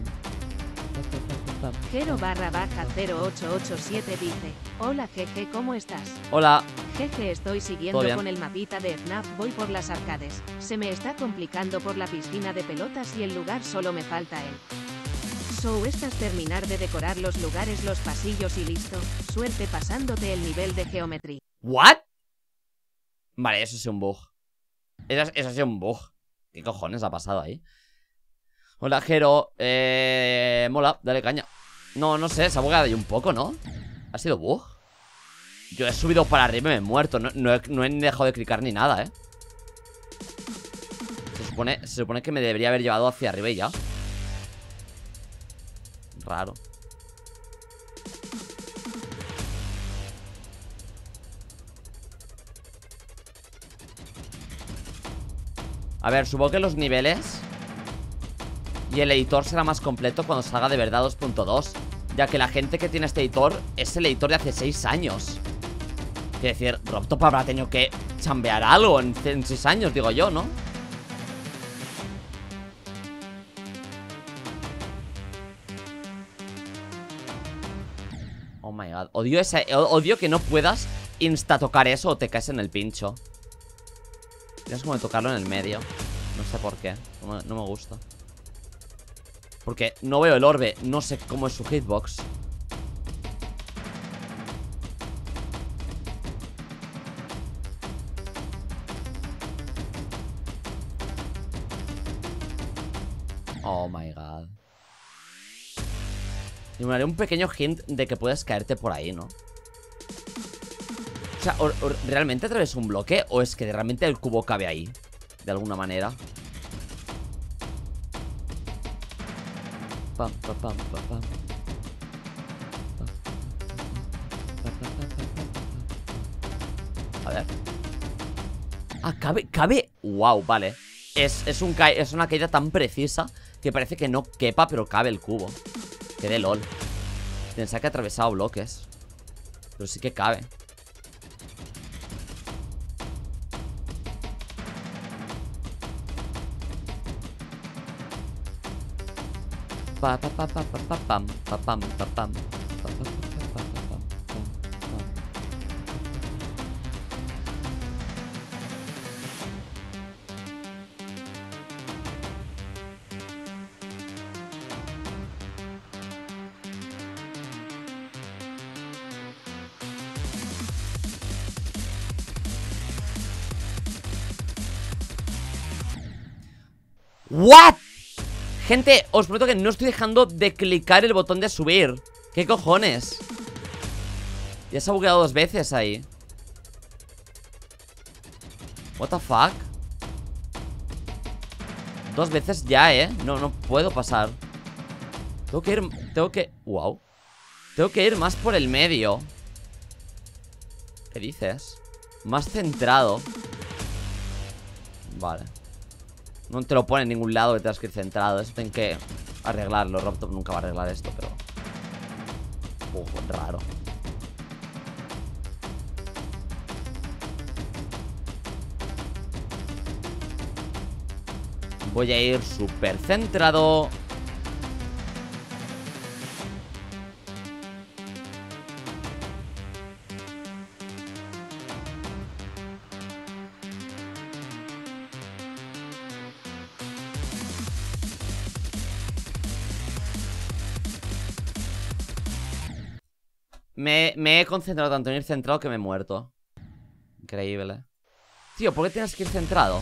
Jero barra baja cero ocho ocho siete dice: hola jeje, ¿cómo estás? Hola. Jeje, estoy siguiendo con el mapita de F NAF, voy por las arcades. Se me está complicando por la piscina de pelotas y el lugar solo me falta él. So, estás terminar de decorar los lugares, los pasillos y listo. Suerte pasándote el nivel de geometría. ¿What? Vale, eso es un bug. Eso, eso es un bug. ¿Qué cojones ha pasado ahí? Hola, Jero. Eh... Mola, dale caña. No, no sé, se ha bugado ahí un poco, ¿no? ¿Ha sido bug? Yo he subido para arriba y me he muerto. No, no, he, no he dejado de clicar ni nada, ¿eh? supone, se supone que me debería haber llevado hacia arriba y ya. Raro. A ver, supongo que los niveles y el editor será más completo cuando salga de verdad dos punto dos, ya que la gente que tiene este editor es el editor de hace seis años. Quiere decir, RobTop habrá tenido que chambear algo en seis años, digo yo, ¿no? Oh my god, odio, ese, odio que no puedas insta tocar eso o te caes en el pincho. Tienes como de tocarlo en el medio. No sé por qué, no me, no me gusta. Porque no veo el orbe, no sé cómo es su hitbox. Oh my god. Y me haré un pequeño hint de que puedes caerte por ahí, ¿no? O sea, o, o, ¿realmente atravesas un bloque? ¿O es que realmente el cubo cabe ahí? De alguna manera. Pam, pam, pam, pam, pam. A ver. Ah, cabe, cabe. Wow, vale. Es, es, un ca es una caída tan precisa que parece que no quepa, pero cabe el cubo. Que de lol. Pensaba que ha atravesado bloques, pero sí que cabe. Pa pa pa pa pa pa pam pa pam pa pam pa pa pa pa pa pam. ¿What? Gente, os prometo que no estoy dejando de clicar el botón de subir. ¿Qué cojones? Ya se ha bugueado dos veces ahí. What the fuck? Dos veces ya, eh. No, no puedo pasar. Tengo que ir... Tengo que... Wow. Tengo que ir más por el medio. ¿Qué dices? Más centrado. Vale. No te lo pone en ningún lado que tengas que ir centrado. Eso tienen que arreglarlo. RobTop nunca va a arreglar esto, pero... Uf, raro. Voy a ir súper centrado. Me, me he concentrado tanto en ir centrado que me he muerto. Increíble. Tío, ¿por qué tienes que ir centrado?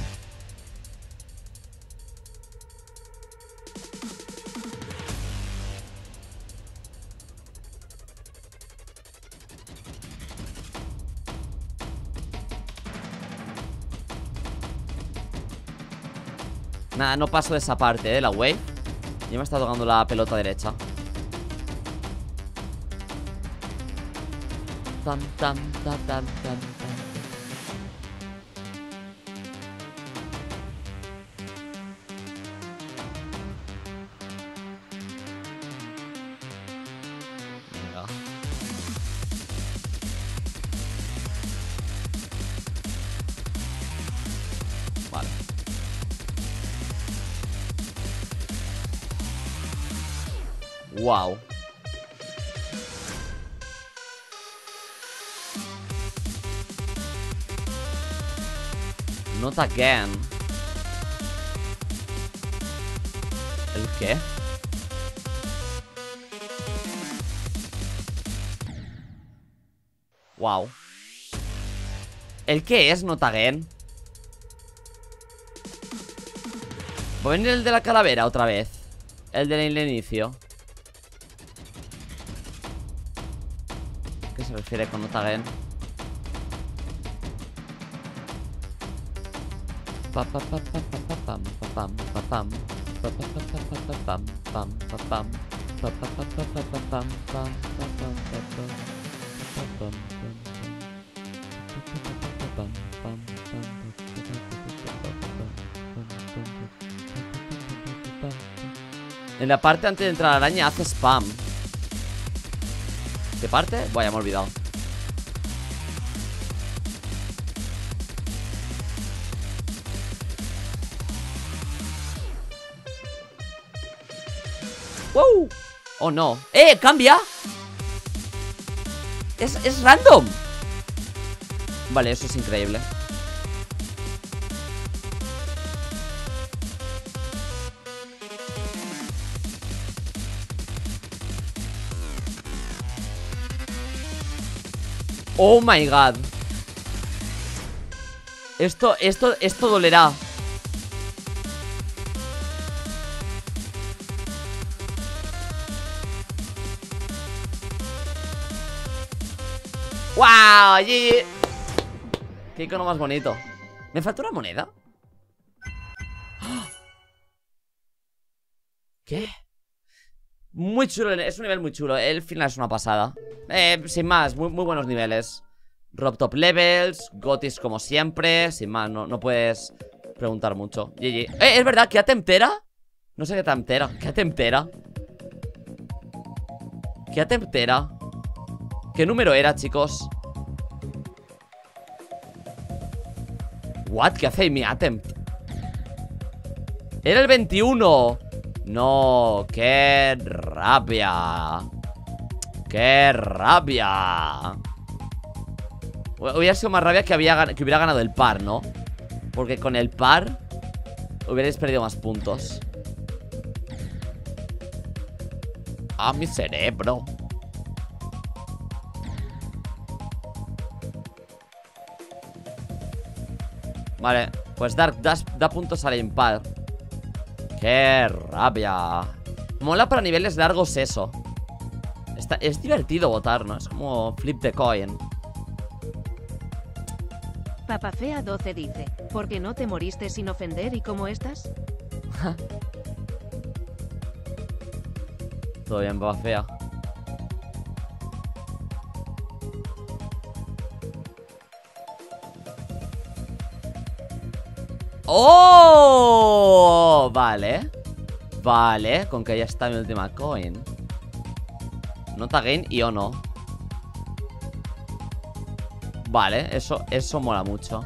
Nada, no paso de esa parte, ¿eh? La wave. Ya me está tocando la pelota derecha. Tam, tam, tam, tam, tam, tam. Venga. Vale. Wow. Not again. ¿El qué? Wow. ¿El qué es not again? ¿Va a venir el de la calavera otra vez? El del inicio. ¿Qué se refiere con not again? Pa, pa, pa, pa, pa, pa, pam, pa, pam, pa, pam. Pa, pa, pa, pa, pa, pa, pam, pam, pa, pam. Pa, pa, pa, pa, pa, pa, pam, pam, pa, pam, pa, pam. Pa, pam, pam, pam. Pa, pam, pam. En la parte antes de entrar a la araña hace spam. ¿Qué parte? Vaya, me he olvidado. ¡Wow! ¡Oh, no! ¡Eh! ¡Cambia! Es, es random. Vale, eso es increíble. Oh my god. Esto, esto, esto dolerá. ¡Wow! G G. Qué icono más bonito. ¿Me falta una moneda? ¿Qué? Muy chulo, es un nivel muy chulo. El final es una pasada. Eh, sin más, muy, muy buenos niveles. Rob top levels, gotis como siempre. Sin más, no, no puedes preguntar mucho. G G. Eh, ¿es verdad que a temptera? No sé qué temptera. ¿Qué temptera? ¿Qué temptera? ¿Qué número era, chicos? What? ¿Qué hace mi attempt? Era el veintiuno. No, qué rabia. Qué rabia. Hubiera sido más rabia que, había, que hubiera ganado el par, ¿no? Porque con el par hubierais perdido más puntos. Ah, mi cerebro. Vale, pues dar, da, da puntos al impar. ¡Qué rabia! Mola para niveles largos eso. Está, es divertido votar, ¿no? Es como flip the coin. Papafea doce dice, ¿por qué no te moriste sin ofender y cómo estás? Todo bien, Papafea. ¡Oh! Vale. Vale, con que ya está mi última coin. Nota gain y o no. Vale, eso, eso mola mucho.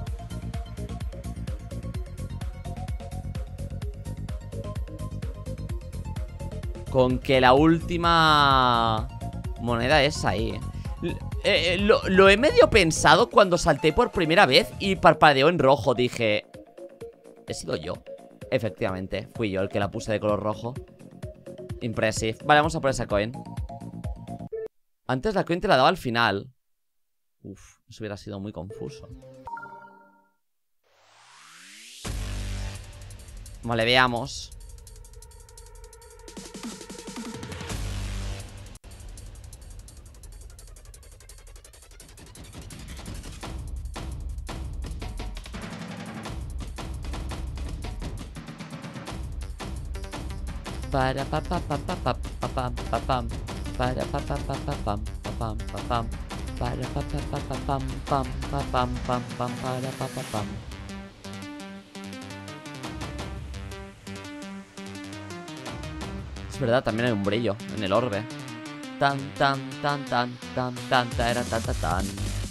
Con que la última moneda es ahí. L eh, lo, lo he medio pensado cuando salté por primera vez y parpadeó en rojo. Dije... He sido yo. Efectivamente, fui yo el que la puse de color rojo. Impressive. Vale, vamos a por esa coin. Antes la coin te la daba al final. Uf, eso hubiera sido muy confuso. Vale, veamos. Para pa pa pa pa pa pa pam pa pam. Para pa pa pa pa pam pa pam pa pam. Para pa pa pa pa pam pam pa pam pam pam para pa pa pam. Es verdad, también hay un brillo en el orbe. Tan tan tan tan tan tan tan era tan tan tan.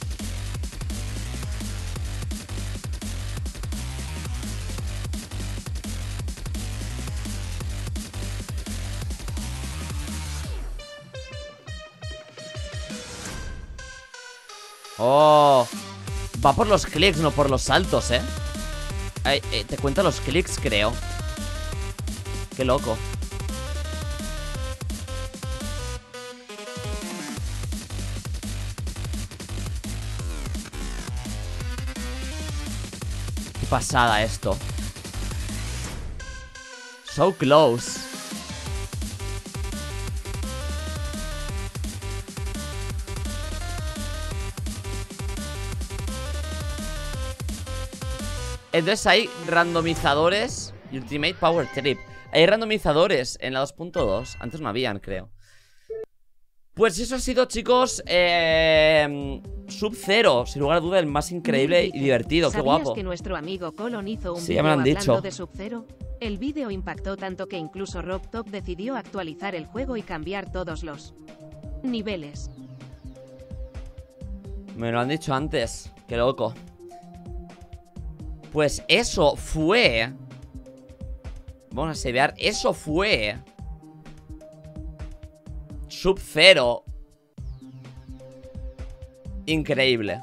Oh, va por los clics, no por los saltos, ¿eh? Ay, eh te cuenta los clics, creo. Qué loco. Qué pasada esto. So close. Entonces hay randomizadores. Ultimate Power Trip. Hay randomizadores en la dos punto dos. Antes no habían, creo. Pues eso ha sido, chicos, eh, Sub-Zero, sin lugar a duda, el más increíble y divertido. Qué guapo. ¿Sabías que nuestro amigo Colon hizo un Sí, vídeo ya me lo han hablando dicho. de Sub-Zero? El vídeo impactó tanto que incluso RobTop decidió actualizar el juego y cambiar todos los niveles. Me lo han dicho antes. Qué loco. Pues eso fue... Vamos a saber, eso fue... Sub-Zero. Increíble.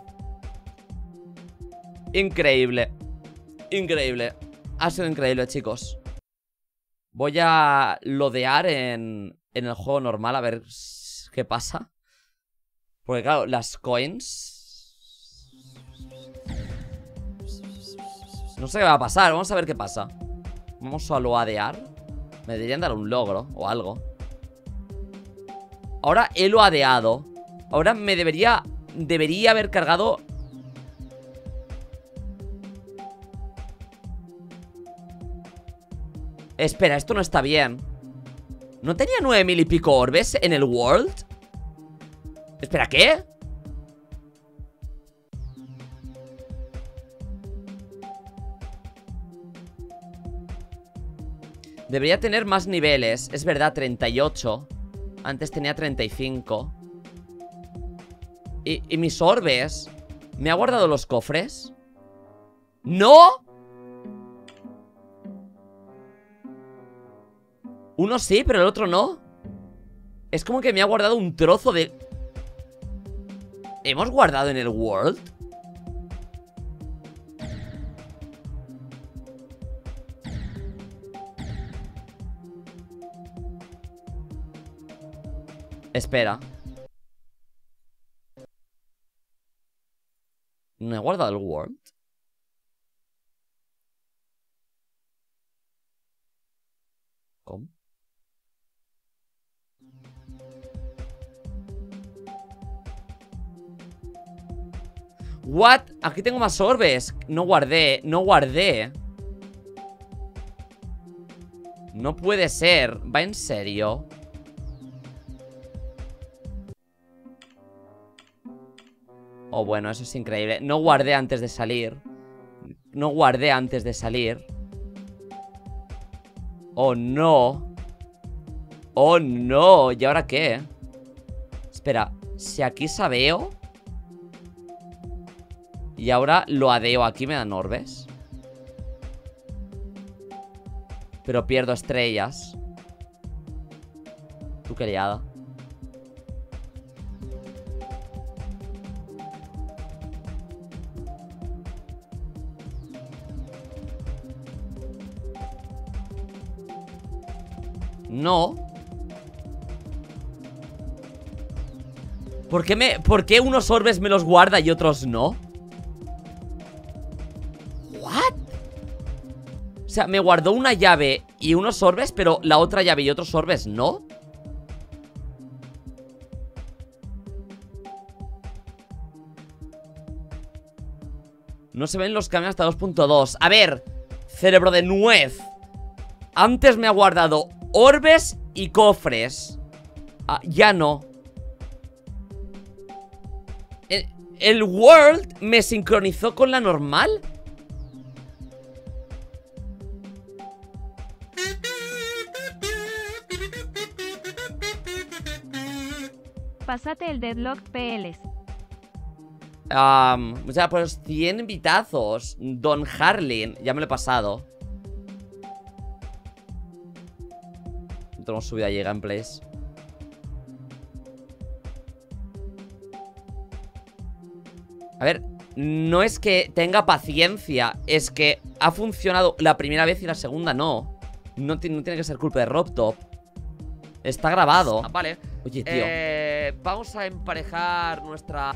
Increíble. Increíble. Ha sido increíble, chicos. Voy a lodear en, en el juego normal a ver qué pasa. Porque claro, las coins... No sé qué va a pasar, vamos a ver qué pasa. Vamos a loadear. Me deberían dar un logro o algo. Ahora he loadeado. Ahora me debería... Debería haber cargado... Espera, esto no está bien. ¿No tenía nueve mil y pico orbes en el World? Espera, ¿qué? Debería tener más niveles. Es verdad, treinta y ocho. Antes tenía treinta y cinco. ¿Y, y mis orbes? ¿Me ha guardado los cofres? ¡No! Uno sí, pero el otro no. Es como que me ha guardado un trozo de... ¿Hemos guardado en el World? Espera. ¿No he guardado el World? ¿Cómo? ¿What? Aquí tengo más orbes. No guardé, no guardé. No puede ser. ¿Va en serio? Oh, bueno, eso es increíble. No guardé antes de salir. No guardé antes de salir. Oh, no. Oh, no. ¿Y ahora qué? Espera, si aquí sabeo y ahora lo adeo, aquí me dan orbes. Pero pierdo estrellas. Tú qué liada. No. ¿Por qué, me, ¿Por qué unos orbes me los guarda y otros no? ¿What? O sea, me guardó una llave y unos orbes, pero la otra llave y otros orbes no. No se ven los cambios hasta dos punto dos. A ver, cerebro de nuez. Antes me ha guardado orbes y cofres. Ah, ya no. El, el World me sincronizó con la normal. Pásate el Deadlocked P Ls. Um, o sea, pues cien invitazos. Don Harlin, ya me lo he pasado. No tenemos subida y gameplays. A ver, no es que tenga paciencia, es que ha funcionado la primera vez y la segunda no. No, no tiene que ser culpa de RobTop. Está grabado. Ah, vale. Oye, tío. Eh, vamos a emparejar nuestra...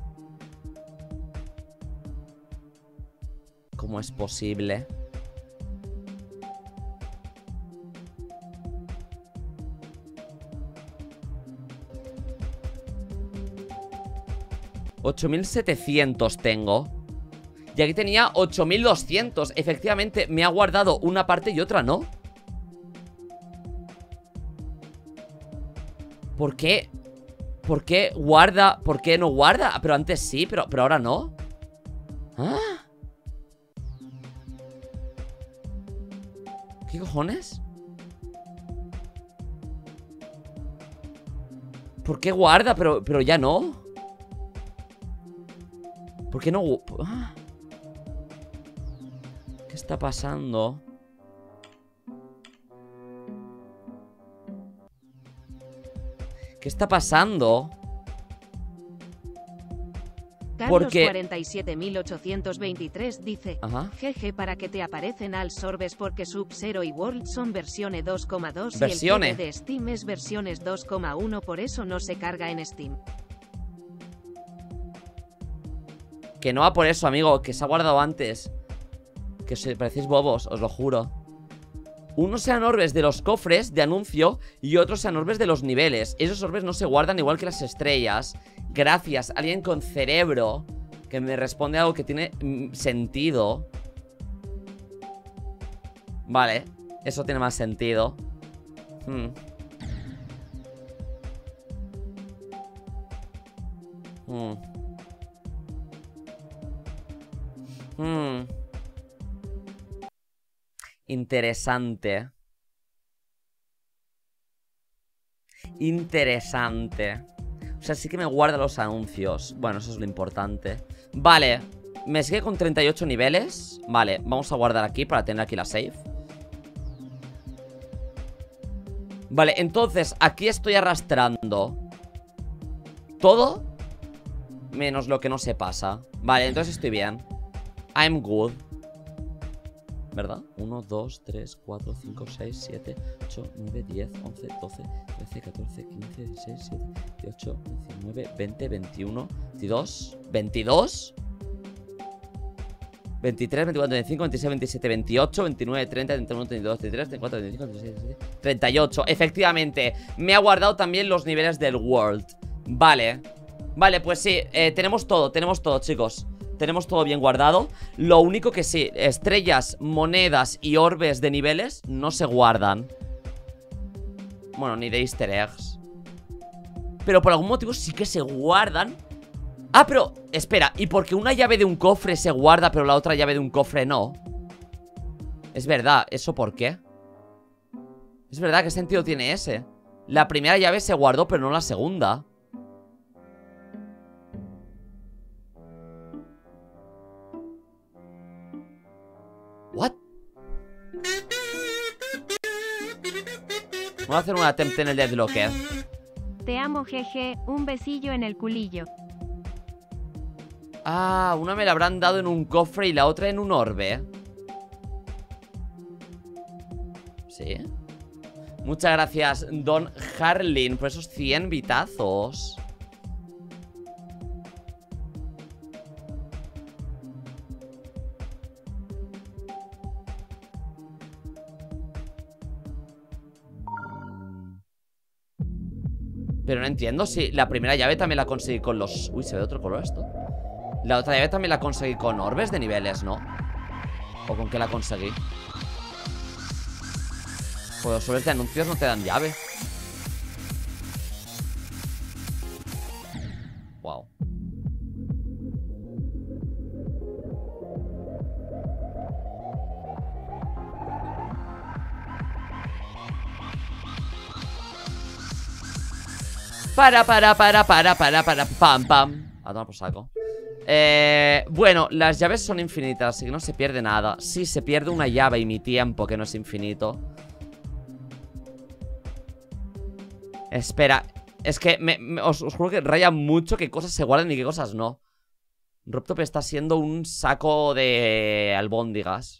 ¿Cómo es posible? ocho mil setecientos tengo. Y aquí tenía ocho mil doscientos. Efectivamente, me ha guardado una parte y otra no. ¿Por qué? ¿Por qué guarda? ¿Por qué no guarda? Pero antes sí, pero, pero ahora no. ¿Ah? ¿Qué cojones? ¿Por qué guarda? Pero, pero ya no. ¿Por qué no? ¿Ah? ¿Qué está pasando? ¿Qué está pasando? Carlos Porque... cuarenta y siete mil ochocientos veintitrés dice: Ajá. Jeje, para que te aparecen al sorbes porque Sub-Zero y World son versione dos coma dos Versione. y el G D de Steam es versiones dos coma uno, por eso no se carga en Steam. Que no va por eso, amigo, que se ha guardado antes. Que os parecéis bobos, os lo juro. Unos sean orbes de los cofres de anuncio y otros sean orbes de los niveles. Esos orbes no se guardan igual que las estrellas. Gracias, alguien con cerebro que me responde algo que tiene mm, sentido. Vale, eso tiene más sentido. Hmm. Hmm. Hmm. Interesante. Interesante. O sea, sí que me guarda los anuncios. Bueno, eso es lo importante. Vale, me sigue con treinta y ocho niveles. Vale, vamos a guardar aquí para tener aquí la save. Vale, entonces aquí estoy arrastrando todo menos lo que no se pasa. Vale, entonces estoy bien. I'm good, ¿verdad? uno, dos, tres, cuatro, cinco, seis, siete, ocho, nueve, diez, once, doce, trece, catorce, quince, dieciséis, dieciocho, diecinueve, veinte, veintiuno, veintidós, veintidós, veintitrés, veinticuatro, veinticinco, veintiséis, veintisiete, veintiocho, veintinueve, treinta, treinta y uno, treinta y dos, treinta y tres, treinta y cuatro, treinta y cinco, treinta y seis, treinta y siete, treinta y ocho. Efectivamente, me ha guardado también los niveles del World. Vale. Vale, pues sí, eh, tenemos todo, tenemos todo, chicos. Tenemos todo bien guardado. Lo único que sí, estrellas, monedas y orbes de niveles no se guardan. Bueno, ni de easter eggs. Pero por algún motivo sí que se guardan. Ah, pero, espera, ¿y por qué una llave de un cofre se guarda pero la otra llave de un cofre no? Es verdad, ¿eso por qué? Es verdad, ¿qué sentido tiene ese? La primera llave se guardó pero no la segunda. ¿What? Vamos a hacer un attempt en el deadlocker. Te amo, jeje, un besillo en el culillo. Ah, una me la habrán dado en un cofre y la otra en un orbe. ¿Sí? Muchas gracias, Don Harlin, por esos cien bitazos. Pero no entiendo si la primera llave también la conseguí con los... Uy, ¿se ve de otro color esto? La otra llave también la conseguí con orbes de niveles, ¿no? ¿O con qué la conseguí? Pues los orbes de anuncios no te dan llave. Wow. Para, para, para, para, para, para, pam, pam. A tomar por saco. Eh, bueno, las llaves son infinitas, así que no se pierde nada. Sí, se pierde una llave y mi tiempo, que no es infinito. Espera, es que me, me, os, os juro que raya mucho qué cosas se guardan y qué cosas no. Robtop está siendo un saco de albóndigas.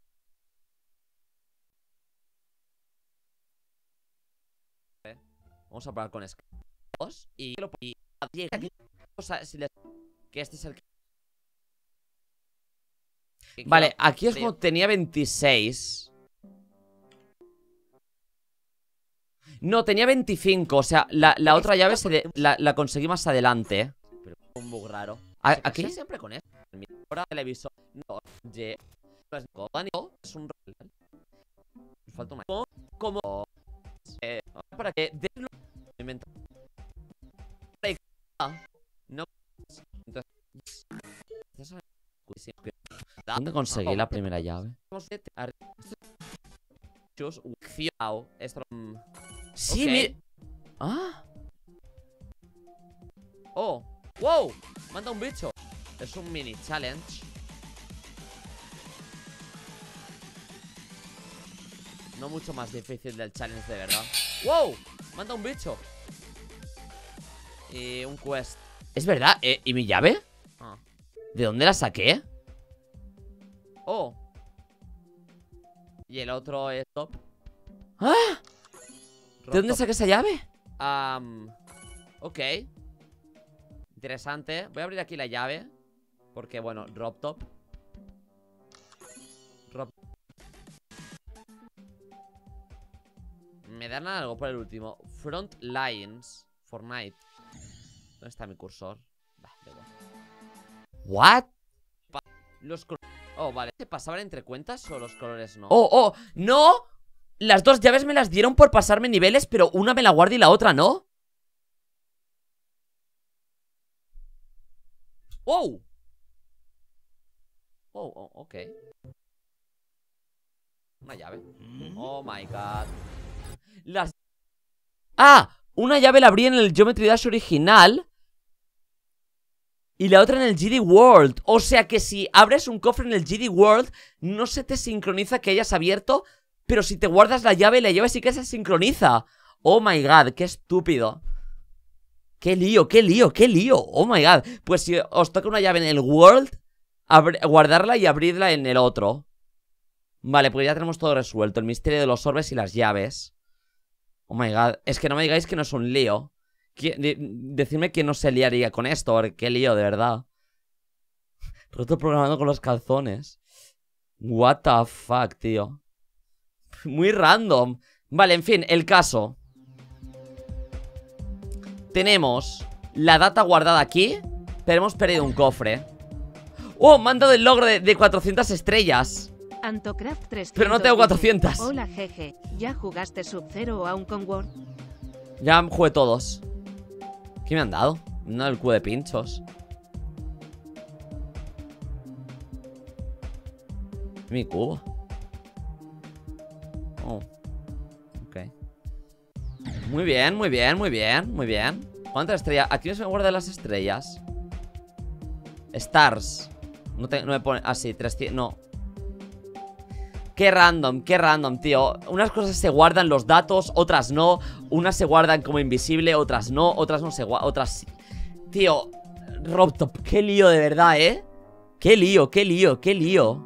Vamos a probar con esclavos. Y, y, y o sea, si les, que este es el... Vale, aquí es como tenía veintiséis. No, tenía veinticinco. O sea, la, la otra llave se de, la, la conseguí más adelante. Pero un bug raro. ¿A, ¿Aquí? Siempre con esto. Ahora televisor. No, ye. No es código, es un rol. Me falta una. Como. Eh, para que. De lo no. Entonces. ¿Dónde conseguí la primera llave? Esto. Sí, okay. Mira. Ah. Oh. Wow. Manda un bicho. Es un mini challenge. No mucho más difícil del challenge de verdad. Wow. Manda un bicho. Y un quest. Es verdad. ¿Eh? ¿Y mi llave? Ah. ¿De dónde la saqué? Oh. Y el otro es top. ¡Ah! ¿De dónde saqué esa llave? Um, ok. Interesante. Voy a abrir aquí la llave. Porque, bueno, drop top. Drop. Me dan algo por el último. Front lines. Fortnite. ¿Dónde está mi cursor? Bah, da igual. ¿What? Los colores. Oh, vale. ¿Se pasaban entre cuentas o los colores no? Oh, oh, no. Las dos llaves me las dieron por pasarme niveles, pero una me la guardo y la otra no. ¡Wow! Oh, oh, ok. Una llave. Oh my god. Las... ¡Ah! Una llave la abrí en el Geometry Dash original y la otra en el G D World. O sea que si abres un cofre en el G D World, no se te sincroniza que hayas abierto. Pero si te guardas la llave, la llave sí que se sincroniza. Oh my god, qué estúpido. Qué lío, qué lío, qué lío. Oh my god. Pues si os toca una llave en el World, guardarla y abrirla en el otro. Vale, pues ya tenemos todo resuelto. El misterio de los orbes y las llaves. Oh my god. Es que no me digáis que no es un lío. Decidme que no se liaría con esto. Porque qué lío, de verdad. Roto programando con los calzones. What the fuck, tío. Muy random. Vale, en fin, el caso. Tenemos la data guardada aquí, pero hemos perdido un cofre. Oh, me han dado el logro de, de cuatrocientas estrellas. Antocraft trescientos. Pero no tengo cuatrocientas. Hola, jeje. ¿Ya jugaste Sub-Zero o aún con Word? Ya jugué todos. ¿Qué me han dado? Me han dado el cubo de pinchos. Mi cubo. Oh. Ok. Muy bien, muy bien, muy bien, muy bien. ¿Cuántas estrellas? Aquí no se me guardan las estrellas. Stars. No, te, no me pone... Ah, sí, trescientos... No. Qué random, qué random, tío. Unas cosas se guardan los datos, otras no. Unas se guardan como invisible, otras no. Otras no se guardan, otras sí. Tío, Robtop, qué lío de verdad, ¿eh? Qué lío, qué lío, qué lío.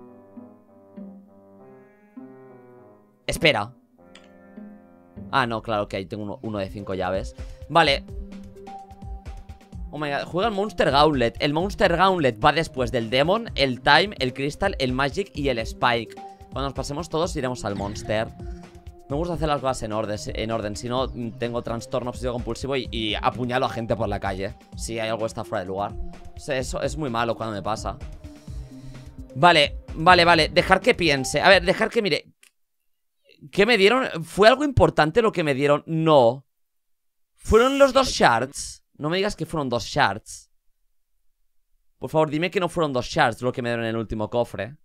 Espera. Ah, no, claro que ahí tengo uno, uno de cinco llaves. Vale. Oh my god, juega el Monster Gauntlet. El Monster Gauntlet va después del Demon, el Time, el Crystal, el Magic y el Spike. Cuando nos pasemos todos iremos al Monster. Me gusta hacer las cosas en orden, en orden. Si no, tengo trastorno obsesivo compulsivo y, y apuñalo a gente por la calle si hay algo que está fuera de lugar. O sea, eso es muy malo cuando me pasa. Vale, vale, vale. Dejar que piense. A ver, dejar que mire. ¿Qué me dieron? ¿Fue algo importante lo que me dieron? No. ¿Fueron los dos shards? No me digas que fueron dos shards. Por favor, dime que no fueron dos shards lo que me dieron en el último cofre.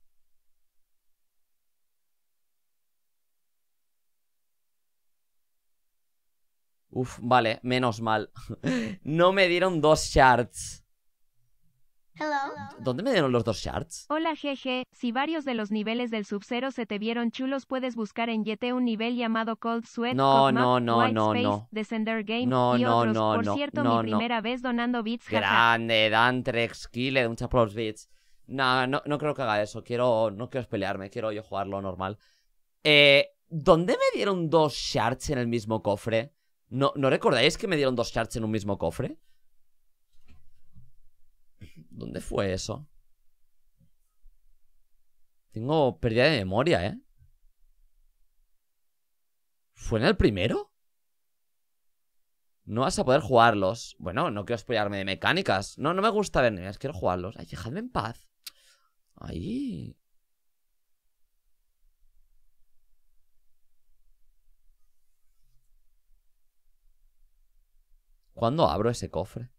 Uf, vale, menos mal. No me dieron dos shards. Hello. ¿Dónde me dieron los dos shards? Hola, jeje. Si varios de los niveles del Sub-Zero se te vieron chulos, puedes buscar en Yete un nivel llamado Cold Sweat, No, Cogmap, no, no, White no, Space, no. Descender Game No, y no, otros. no, Por no, cierto, no, mi no. primera vez donando bits, jaja. Grande, Dantrex, Killer, muchas por los bits. No, no, no creo que haga eso. Quiero, no quiero pelearme, quiero yo jugarlo normal. Eh, ¿dónde me dieron dos shards en el mismo cofre? ¿No, ¿no recordáis que me dieron dos shards en un mismo cofre? ¿Dónde fue eso? Tengo pérdida de memoria, ¿eh? ¿Fue en el primero? No vas a poder jugarlos. Bueno, no quiero spoilearme de mecánicas. No, no me gusta ver niveles, quiero jugarlos. Ay, dejadme en paz. Ahí. ¿Cuándo abro ese cofre?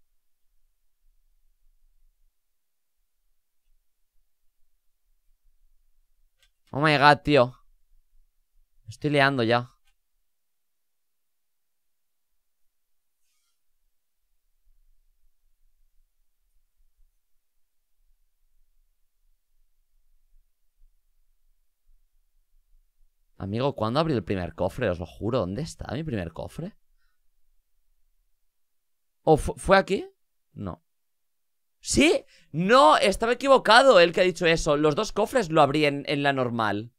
Oh my god, tío. Me estoy liando ya. Amigo, ¿cuándo abrí el primer cofre? Os lo juro. ¿Dónde está mi primer cofre? ¿O fu- fue aquí? No. ¿Sí? No, estaba equivocado el que ha dicho eso. Los dos cofres lo abrí en, en la normal.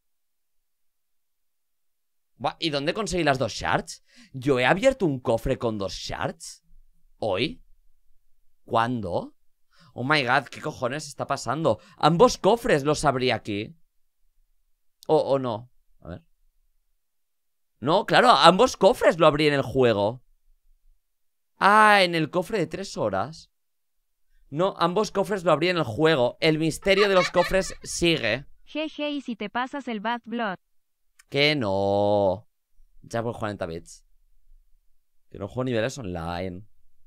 Buah, ¿y dónde conseguí las dos shards? ¿Yo he abierto un cofre con dos shards? ¿Hoy? ¿Cuándo? Oh my god, ¿qué cojones está pasando? Ambos cofres los abrí aquí. ¿O, o no? A ver. No, claro, ambos cofres lo abrí en el juego. Ah, en el cofre de tres horas. No, ambos cofres lo abrí en el juego. El misterio de los cofres sigue. Jeje, y si te pasas el Bad Blood. Que no. Ya por cuarenta bits. Que no juego niveles online.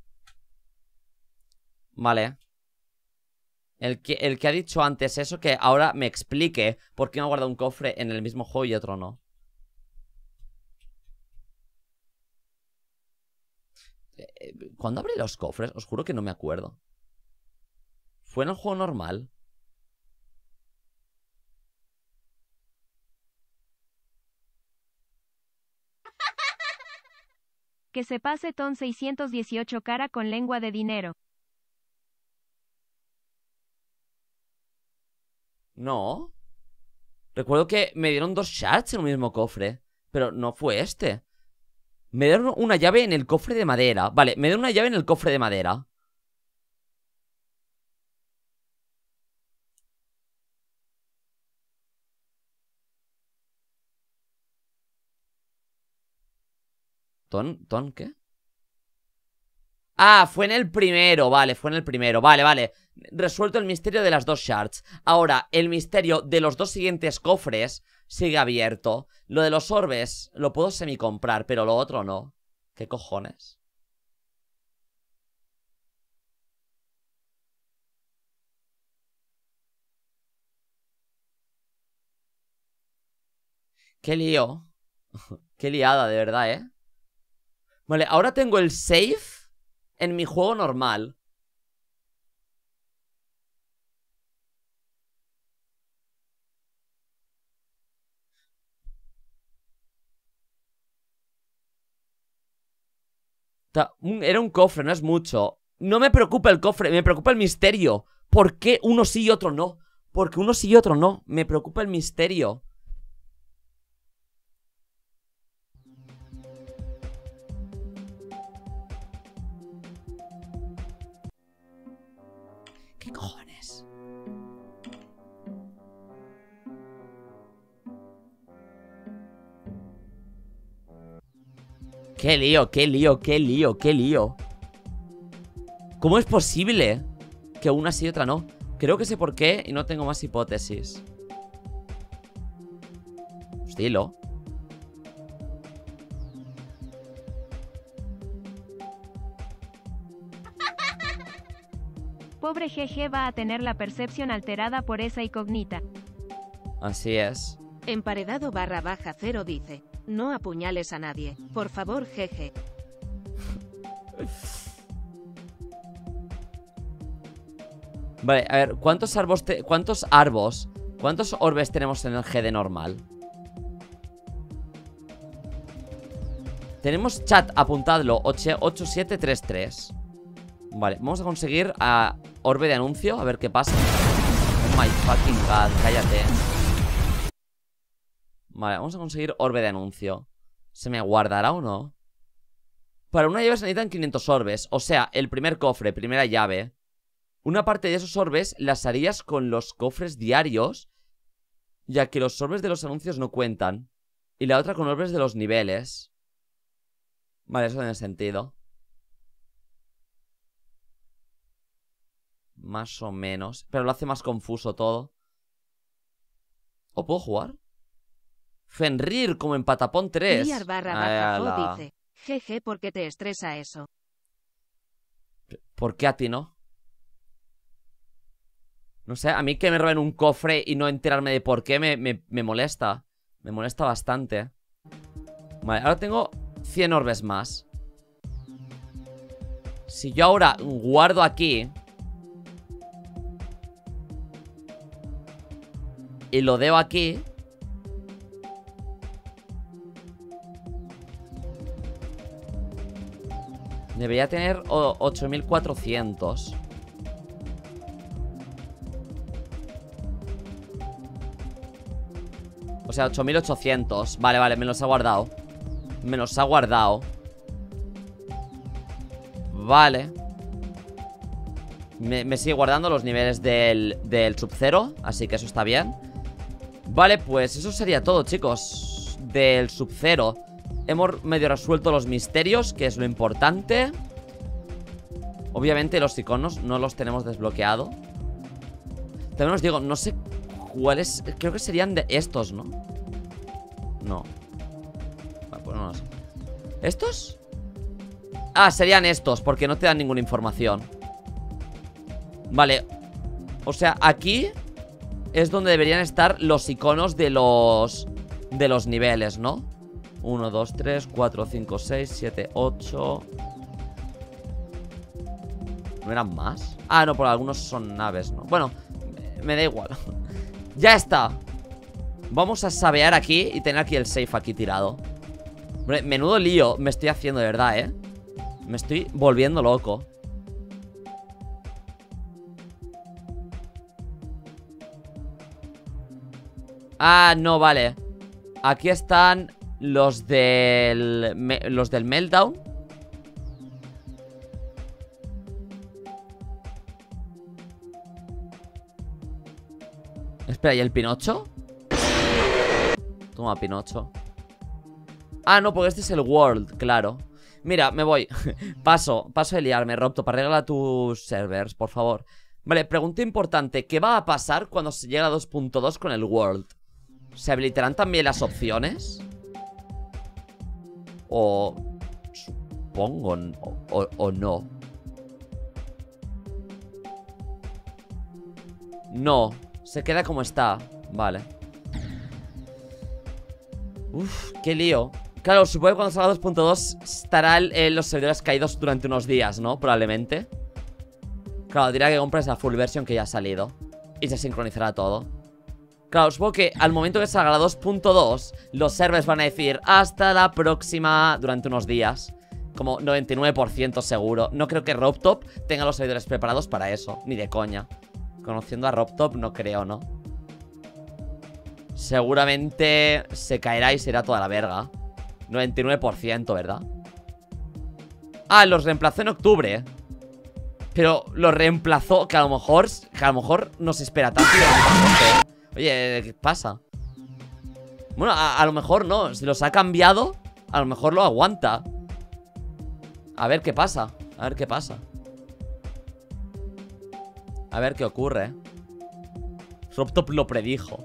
Vale. El que, el que ha dicho antes eso, que ahora me explique por qué me ha guardado un cofre en el mismo juego y otro no. ¿Cuándo abrí los cofres? Os juro que no me acuerdo. ¿Fue en el juego normal? Que se pase Ton seiscientos dieciocho cara con lengua de dinero. No. Recuerdo que me dieron dos shards en un mismo cofre, pero no fue este. Me dieron una llave en el cofre de madera. Vale, me dieron una llave en el cofre de madera. ¿Ton? ¿Ton qué? Ah, fue en el primero, vale, fue en el primero, vale, vale. Resuelto el misterio de las dos shards. Ahora, el misterio de los dos siguientes cofres sigue abierto. Lo de los orbes lo puedo semi-comprar, pero lo otro no. ¿Qué cojones? Qué lío. Qué liada, de verdad, ¿eh? Vale, ahora tengo el save en mi juego normal. Era un cofre, no es mucho. No me preocupa el cofre, me preocupa el misterio. ¿Por qué uno sí y otro no? Porque uno sí y otro no. Me preocupa el misterio. ¿Qué cojones? Qué lío, qué lío, qué lío, qué lío. ¿Cómo es posible que una sí y otra no? Creo que sé por qué y no tengo más hipótesis. Estilo. Pobre Jeje va a tener la percepción alterada por esa incógnita. Así es. Emparedado barra baja cero dice: no apuñales a nadie, por favor, jeje. Vale, a ver, ¿cuántos arbos te ¿Cuántos arbos? ¿Cuántos orbes tenemos en el G D normal? Tenemos chat, apuntadlo, ocho siete tres tres. Vale, vamos a conseguir a orbe de anuncio, a ver qué pasa. Oh my fucking god, cállate. Vale, vamos a conseguir orbe de anuncio. ¿Se me guardará o no? Para una llave se necesitan quinientos orbes. O sea, el primer cofre, primera llave. Una parte de esos orbes las harías con los cofres diarios, ya que los orbes de los anuncios no cuentan. Y la otra con orbes de los niveles. Vale, eso tiene sentido. Más o menos. Pero lo hace más confuso todo. ¿O puedo jugar? Fenrir como en Patapón tres. Liar barra baja fo dice, jeje, ¿por qué te estresa eso? ¿Por qué a ti no? No sé, a mí que me roben un cofre y no enterarme de por qué me, me, me molesta. Me molesta bastante. Vale, ahora tengo cien orbes más. Si yo ahora guardo aquí y lo deo aquí, debería tener ocho mil cuatrocientos. O sea, ocho mil ochocientos. Vale, vale, me los ha guardado. Me los ha guardado. Vale. Me, me sigue guardando los niveles del, del Sub-Zero, así que eso está bien. Vale, pues eso sería todo, chicos. Del Sub-Zero. Hemos medio resuelto los misterios, que es lo importante. Obviamente los iconos no los tenemos desbloqueado. También os digo, no sé cuáles. Creo que serían de estos, ¿no? No. Vale, pues no lo sé. ¿Estos? Ah, serían estos, porque no te dan ninguna información. Vale. O sea, aquí es donde deberían estar los iconos de los De los niveles, ¿no? uno, dos, tres, cuatro, cinco, seis, siete, ocho. ¿No eran más? Ah, no, porque algunos son naves, ¿no? Bueno, me da igual. Ya está. Vamos a sabear aquí y tener aquí el safe aquí tirado. Hombre, menudo lío me estoy haciendo, de verdad, ¿eh? Me estoy volviendo loco. Ah, no, vale. Aquí están los del... Me, los del Meltdown. Espera, ¿y el Pinocho? Toma, Pinocho. Ah, no, porque este es el World, claro. Mira, me voy. Paso, paso de liarme, Robtop. Arregla tus servers, por favor. Vale, pregunta importante. ¿Qué va a pasar cuando se llegue a dos punto dos con el World? ¿Se habilitarán también las opciones? O... Supongo, o, o, o no. No, se queda como está. Vale. Uf, qué lío. Claro, supongo que cuando salga dos punto dos estarán eh, los servidores caídos durante unos días, ¿no? Probablemente. Claro, dirá que compres la full version que ya ha salido y se sincronizará todo. Claro, supongo que al momento que salga la dos punto dos los servers van a decir hasta la próxima durante unos días. Como noventa y nueve por ciento seguro. No creo que Robtop tenga los servidores preparados para eso, ni de coña. Conociendo a Robtop no creo, ¿no? Seguramente se caerá y será toda la verga. noventa y nueve por ciento, ¿verdad? Ah, los reemplazó en octubre. Pero los reemplazó, que a lo mejor Que a lo mejor no se espera tanto. Oye, ¿qué pasa? Bueno, a, a lo mejor no. Si los ha cambiado, a lo mejor lo aguanta. A ver qué pasa. A ver qué pasa. A ver qué ocurre. Robtop lo predijo.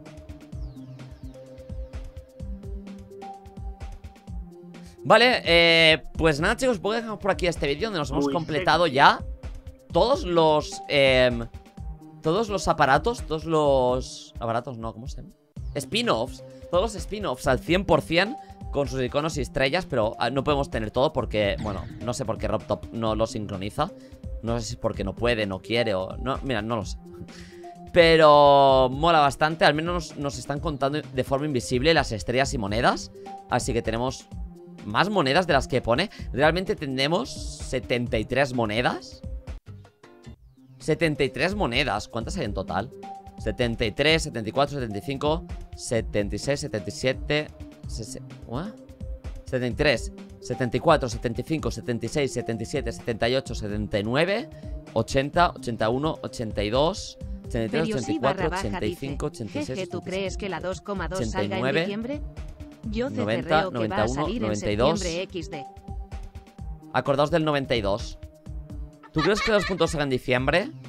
Vale, eh, pues nada, chicos, pues dejamos por aquí este vídeo donde nos hemos Uy, completado sí. ya todos los eh, todos los aparatos, todos los aparatos, no, ¿cómo se llama? Spin-offs, todos los spin-offs al cien por cien con sus iconos y estrellas, pero no podemos tener todo porque, bueno, no sé por qué Robtop no lo sincroniza. No sé si es porque no puede, no quiere o... no, mira, no lo sé. Pero mola bastante, al menos nos, nos están contando de forma invisible las estrellas y monedas. Así que tenemos... más monedas de las que pone. Realmente tenemos setenta y tres monedas. setenta y tres monedas. ¿Cuántas hay en total? setenta y tres, setenta y cuatro, setenta y cinco, setenta y seis, setenta y siete setenta y tres, setenta y cuatro, setenta y cinco, setenta y seis, setenta y siete, setenta y ocho, setenta y nueve, ochenta, ochenta y uno, ochenta y dos, ochenta y tres, ochenta y cuatro, ochenta y cinco, ochenta y seis, ¿tú crees que la dos coma dos ochenta y nueve, salga en diciembre? Yo te noventa, creo que noventa y uno, va a salir noventa y dos. en septiembre equis de. Acordaos del noventa y dos. ¿Tú crees que los puntos salgan en diciembre?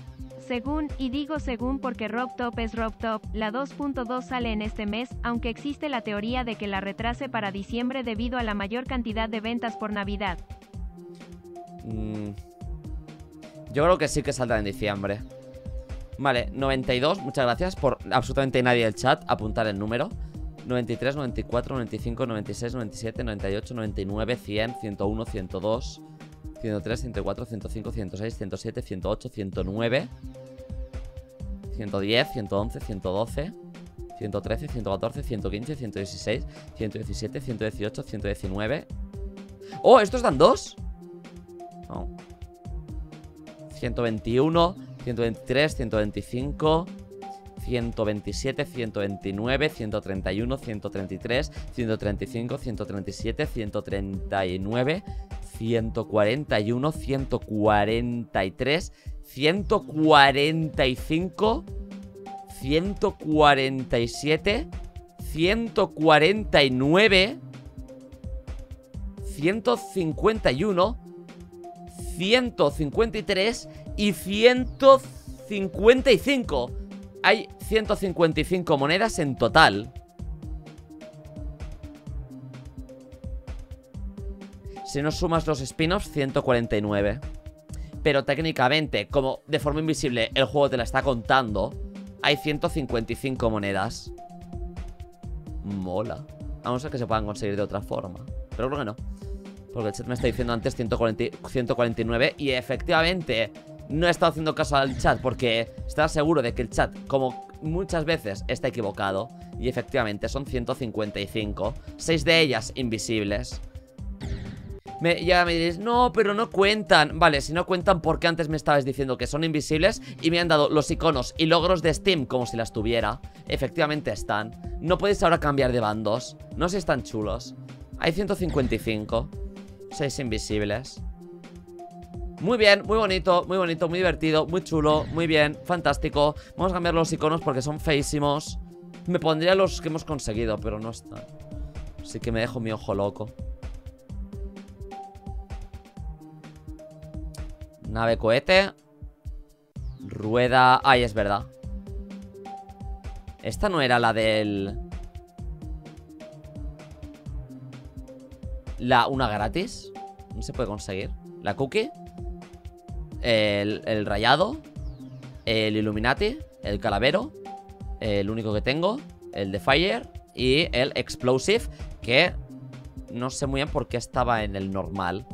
Según, y digo según porque RobTop es RobTop, la dos punto dos sale en este mes, aunque existe la teoría de que la retrase para diciembre debido a la mayor cantidad de ventas por Navidad. Mm. Yo creo que sí que saldrá en diciembre. Vale, noventa y dos, muchas gracias por absolutamente nadie del chat apuntar el número. noventa y tres, noventa y cuatro, noventa y cinco, noventa y seis, noventa y siete, noventa y ocho, noventa y nueve, cien, ciento uno, ciento dos, ciento tres, ciento cuatro, ciento cinco, ciento seis, ciento siete, ciento ocho, ciento nueve, ciento diez, ciento once, ciento doce, ciento trece, ciento catorce, ciento quince, ciento dieciséis, ciento diecisiete, ciento dieciocho, ciento diecinueve. ¡Oh! ¿Estos dan dos? No. ciento veintiuno, ciento veintitrés, ciento veinticinco, ciento veintisiete, ciento veintinueve, ciento treinta y uno, ciento treinta y tres, ciento treinta y cinco, ciento treinta y siete, ciento treinta y nueve, ciento cuarenta y uno, ciento cuarenta y tres, ciento cuarenta y cinco, ciento cuarenta y siete, ciento cuarenta y nueve, ciento cincuenta y uno, ciento cincuenta y tres y ciento cincuenta y cinco. Hay ciento cincuenta y cinco monedas en total. Si no sumas los spin-offs, ciento cuarenta y nueve. Pero técnicamente, como de forma invisible el juego te la está contando, hay ciento cincuenta y cinco monedas. Mola. A no ser que se puedan conseguir de otra forma. Pero creo que no, porque el chat me está diciendo antes ciento cuarenta, ciento cuarenta y nueve. Y efectivamente no he estado haciendo caso al chat porque estaba seguro de que el chat, como muchas veces, está equivocado. Y efectivamente son ciento cincuenta y cinco. seis de ellas invisibles. Me, ya me diréis, no, pero no cuentan. Vale, si no cuentan, ¿por qué antes me estabais diciendo que son invisibles? Y me han dado los iconos y logros de Steam como si las tuviera. Efectivamente están. No podéis ahora cambiar de bandos. No sé si están chulos. Hay ciento cincuenta y cinco. seis invisibles. Muy bien, muy bonito, muy bonito, muy divertido, muy chulo, muy bien, fantástico. Vamos a cambiar los iconos porque son feísimos. Me pondría los que hemos conseguido, pero no están. Así que me dejo mi ojo loco. Nave cohete. Rueda. Ay, es verdad. Esta no era la del... La... Una gratis. No se puede conseguir. La cookie. El, el rayado. El Illuminati. El calavero. El único que tengo. El de Fire. Y el Explosive. Que no sé muy bien por qué estaba en el normal.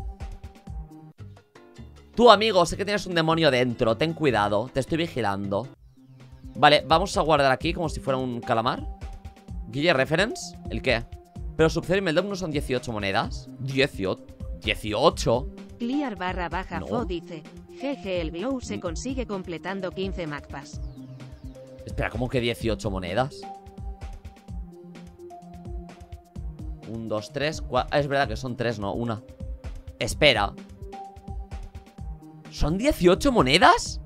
Tú, amigo, sé que tienes un demonio dentro. Ten cuidado, te estoy vigilando. Vale, vamos a guardar aquí como si fuera un calamar. Guille Reference, ¿el qué? Pero Sub-Zero y Meltdown no son dieciocho monedas. dieciocho. dieciocho. Clear barra baja No. Fo dice, jeje, el glow se consigue completando quince MacPass. Espera, ¿cómo que dieciocho monedas? uno, dos, tres, cuatro... Es verdad que son tres, no, una. Espera. ¿Son dieciocho monedas?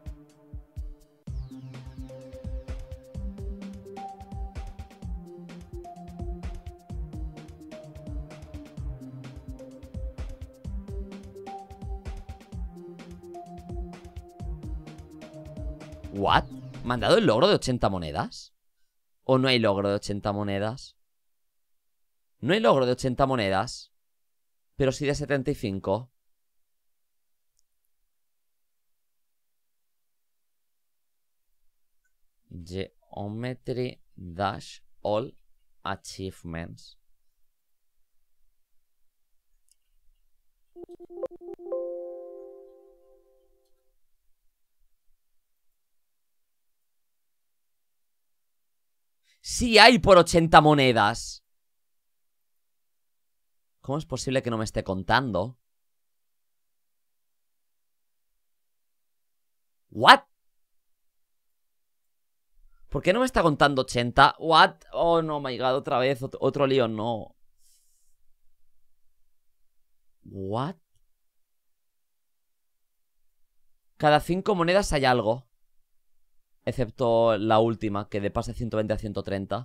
¿What? ¿Me han dado el logro de ochenta monedas? ¿O no hay logro de ochenta monedas? No hay logro de ochenta monedas, pero sí de setenta y cinco. Geometry Dash All Achievements. Sí hay por ochenta monedas. ¿Cómo es posible que no me esté contando? ¿What? ¿Por qué no me está contando ochenta? ¿What? Oh, no, my god, otra vez, otro, otro lío, no. ¿What? Cada cinco monedas hay algo. Excepto la última, que de pase ciento veinte a ciento treinta.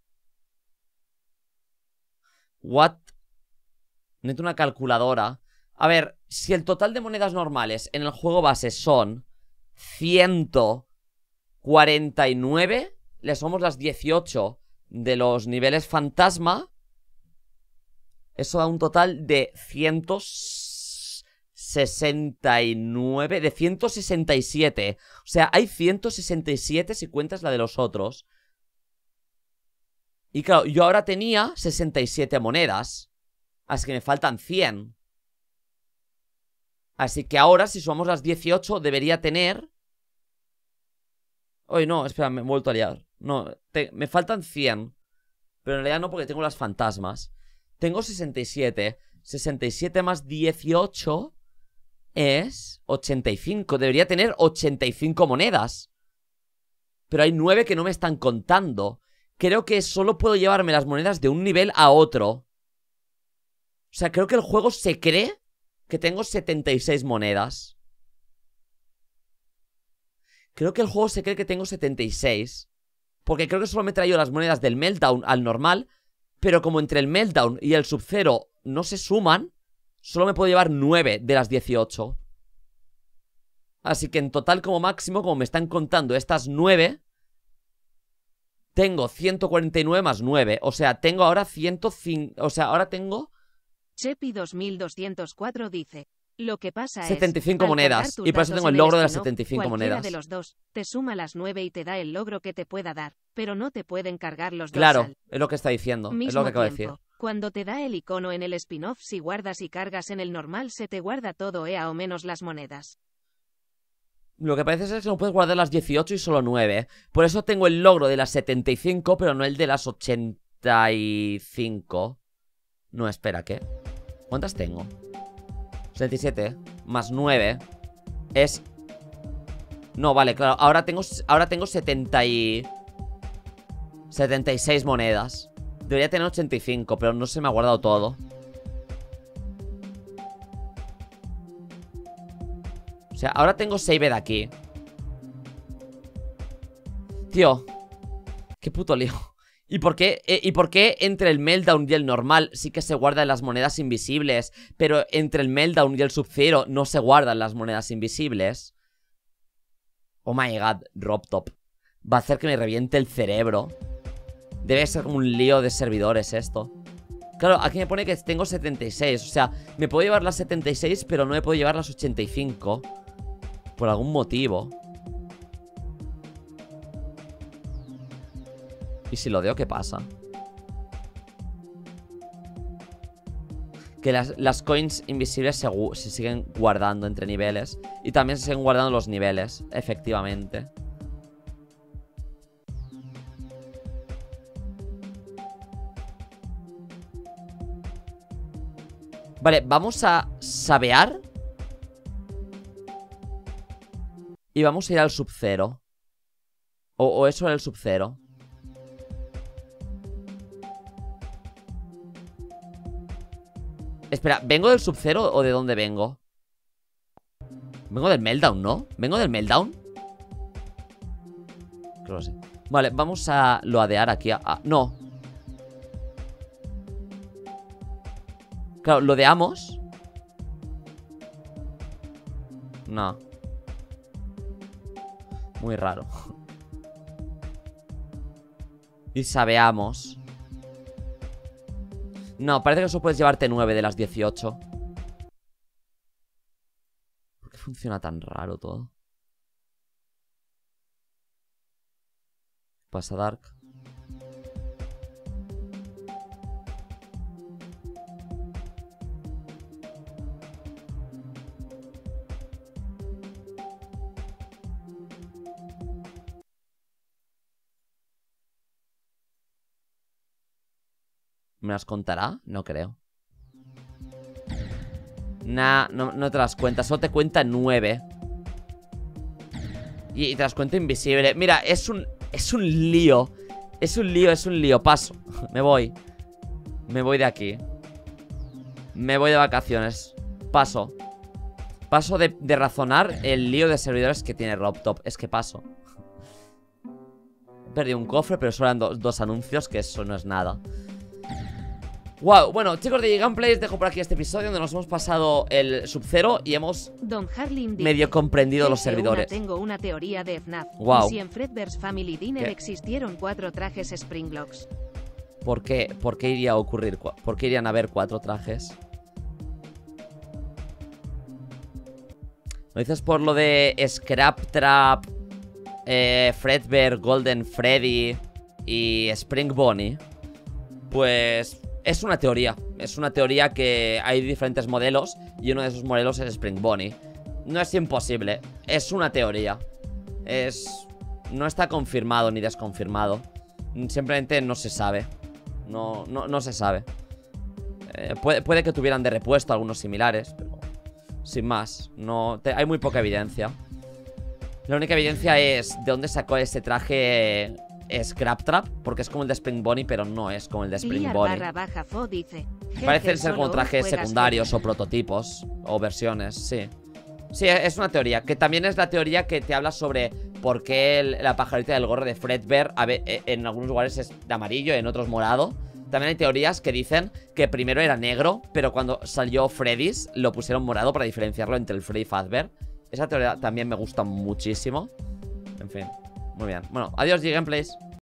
¿What? Necesito una calculadora. A ver, si el total de monedas normales en el juego base son ciento cuarenta y nueve, le somos las dieciocho de los niveles fantasma. Eso da un total de ciento sesenta y nueve, de ciento sesenta y siete. O sea, hay ciento sesenta y siete si cuentas la de los otros. Y claro, yo ahora tenía sesenta y siete monedas, así que me faltan cien. Así que ahora, si sumamos las dieciocho, debería tener... Oye, no, espera, me he vuelto a liar. No, te... me faltan cien. Pero en realidad no, porque tengo las fantasmas. Tengo sesenta y siete. sesenta y siete más dieciocho es ochenta y cinco. Debería tener ochenta y cinco monedas. Pero hay nueve que no me están contando. Creo que solo puedo llevarme las monedas de un nivel a otro. O sea, creo que el juego se cree que tengo setenta y seis monedas. Creo que el juego se cree que tengo setenta y seis. Porque creo que solo me he traído las monedas del Meltdown al normal. Pero como entre el Meltdown y el Sub-Zero no se suman, solo me puedo llevar nueve de las dieciocho. Así que en total, como máximo, como me están contando estas nueve, tengo ciento cuarenta y nueve más nueve. O sea, tengo ahora ciento cinco. O sea, ahora tengo Chepi dos mil doscientos cuatro dice: lo que pasa setenta y cinco es, monedas. Y por eso tengo el logro de las setenta y cinco monedas. de los dos te suma las nueve y te da el logro que te pueda dar, pero no te pueden cargar los claro, dos. Claro, es lo que está diciendo. Mismo es lo que acabo tiempo, de decir. Cuando te da el icono en el spin-off, si guardas y cargas en el normal, se te guarda todo E A o menos las monedas. Lo que parece es que no puedes guardar las dieciocho y solo nueve. Por eso tengo el logro de las setenta y cinco, pero no el de las ochenta y cinco. No, espera, ¿qué? ¿Cuántas tengo? setenta y siete más nueve es... No, vale, claro, ahora tengo, ahora tengo setenta y... setenta y seis monedas. Debería tener ochenta y cinco, pero no se me ha guardado todo. O sea, ahora tengo saved aquí. Tío, qué puto lío. ¿Y por qué, eh, ¿Y por qué entre el Meltdown y el normal sí que se guardan las monedas invisibles, pero entre el Meltdown y el Sub-Zero no se guardan las monedas invisibles? Oh my god, RobTop. Va a hacer que me reviente el cerebro. Debe ser como un lío de servidores esto. Claro, aquí me pone que tengo setenta y seis. O sea, me puedo llevar las setenta y seis, pero no me puedo llevar las ochenta y cinco. Por algún motivo. ¿Y si lo deo, qué pasa? Que las, las coins invisibles se, se siguen guardando entre niveles. Y también se siguen guardando los niveles, efectivamente. Vale, vamos a sabear. Y vamos a ir al Sub-Zero. O, o eso era el Sub-Zero. Espera, ¿vengo del Sub-Zero o de dónde vengo? Vengo del Meltdown, ¿no? ¿Vengo del Meltdown? Creo que sí. Vale, vamos a loadear aquí a... a no. Claro, lodeamos. No. Muy raro. Y sabeamos. No, parece que solo puedes llevarte nueve de las dieciocho. ¿Por qué funciona tan raro todo? Pasa Dark. ¿Me las contará? No creo. Nah, no, no te las cuenta. Solo te cuenta nueve. Y, y te las cuenta invisible. Mira, es un... Es un lío. Es un lío, es un lío. Paso. Me voy. Me voy de aquí. Me voy de vacaciones. Paso. Paso de, de razonar el lío de servidores que tiene RobTop. Es que paso. He perdido un cofre, pero solo eran do, dos anuncios, que eso no es nada. Wow, bueno, chicos de Gameplays, dejo por aquí este episodio donde nos hemos pasado el Sub-Zero y hemos Don Harlim dice, medio comprendido los "Jeje, servidores. una- tengo una teoría de F NAF. Wow. ¿Y si en Fredbear's Family Dinner ¿Qué? existieron cuatro trajes Springlocks? ¿Por qué? ¿Por qué iría a ocurrir? cua- ¿Por qué irían a haber cuatro trajes? ¿Lo dices por lo de Scrap Trap, eh, Fredbear, Golden Freddy y Spring Bonnie? Pues es una teoría. Es una teoría que hay diferentes modelos y uno de esos modelos es Spring Bonnie. No es imposible, es una teoría. Es... No está confirmado ni desconfirmado. Simplemente no se sabe. No, no, no se sabe. Eh, puede, puede que tuvieran de repuesto algunos similares, pero sin más. No, te- hay muy poca evidencia. La única evidencia es de dónde sacó ese traje Scrap Trap, porque es como el de Spring Bonnie, pero no es como el de Spring Liar Bonnie. barra baja fo dice, "Jeje, Parece ser como solo trajes juegas secundarios o Fortnite". prototipos o versiones, sí. Sí, es una teoría, que también es la teoría que te habla sobre por qué el- la pajarita del gorro de Fredbear a ve- eh, en algunos lugares es de amarillo, en otros morado. También hay teorías que dicen que primero era negro, pero cuando salió Freddy's lo pusieron morado para diferenciarlo entre el Freddy Fazbear. Esa teoría también me gusta muchísimo. En fin, muy bien. Bueno, adiós, G-Gameplays.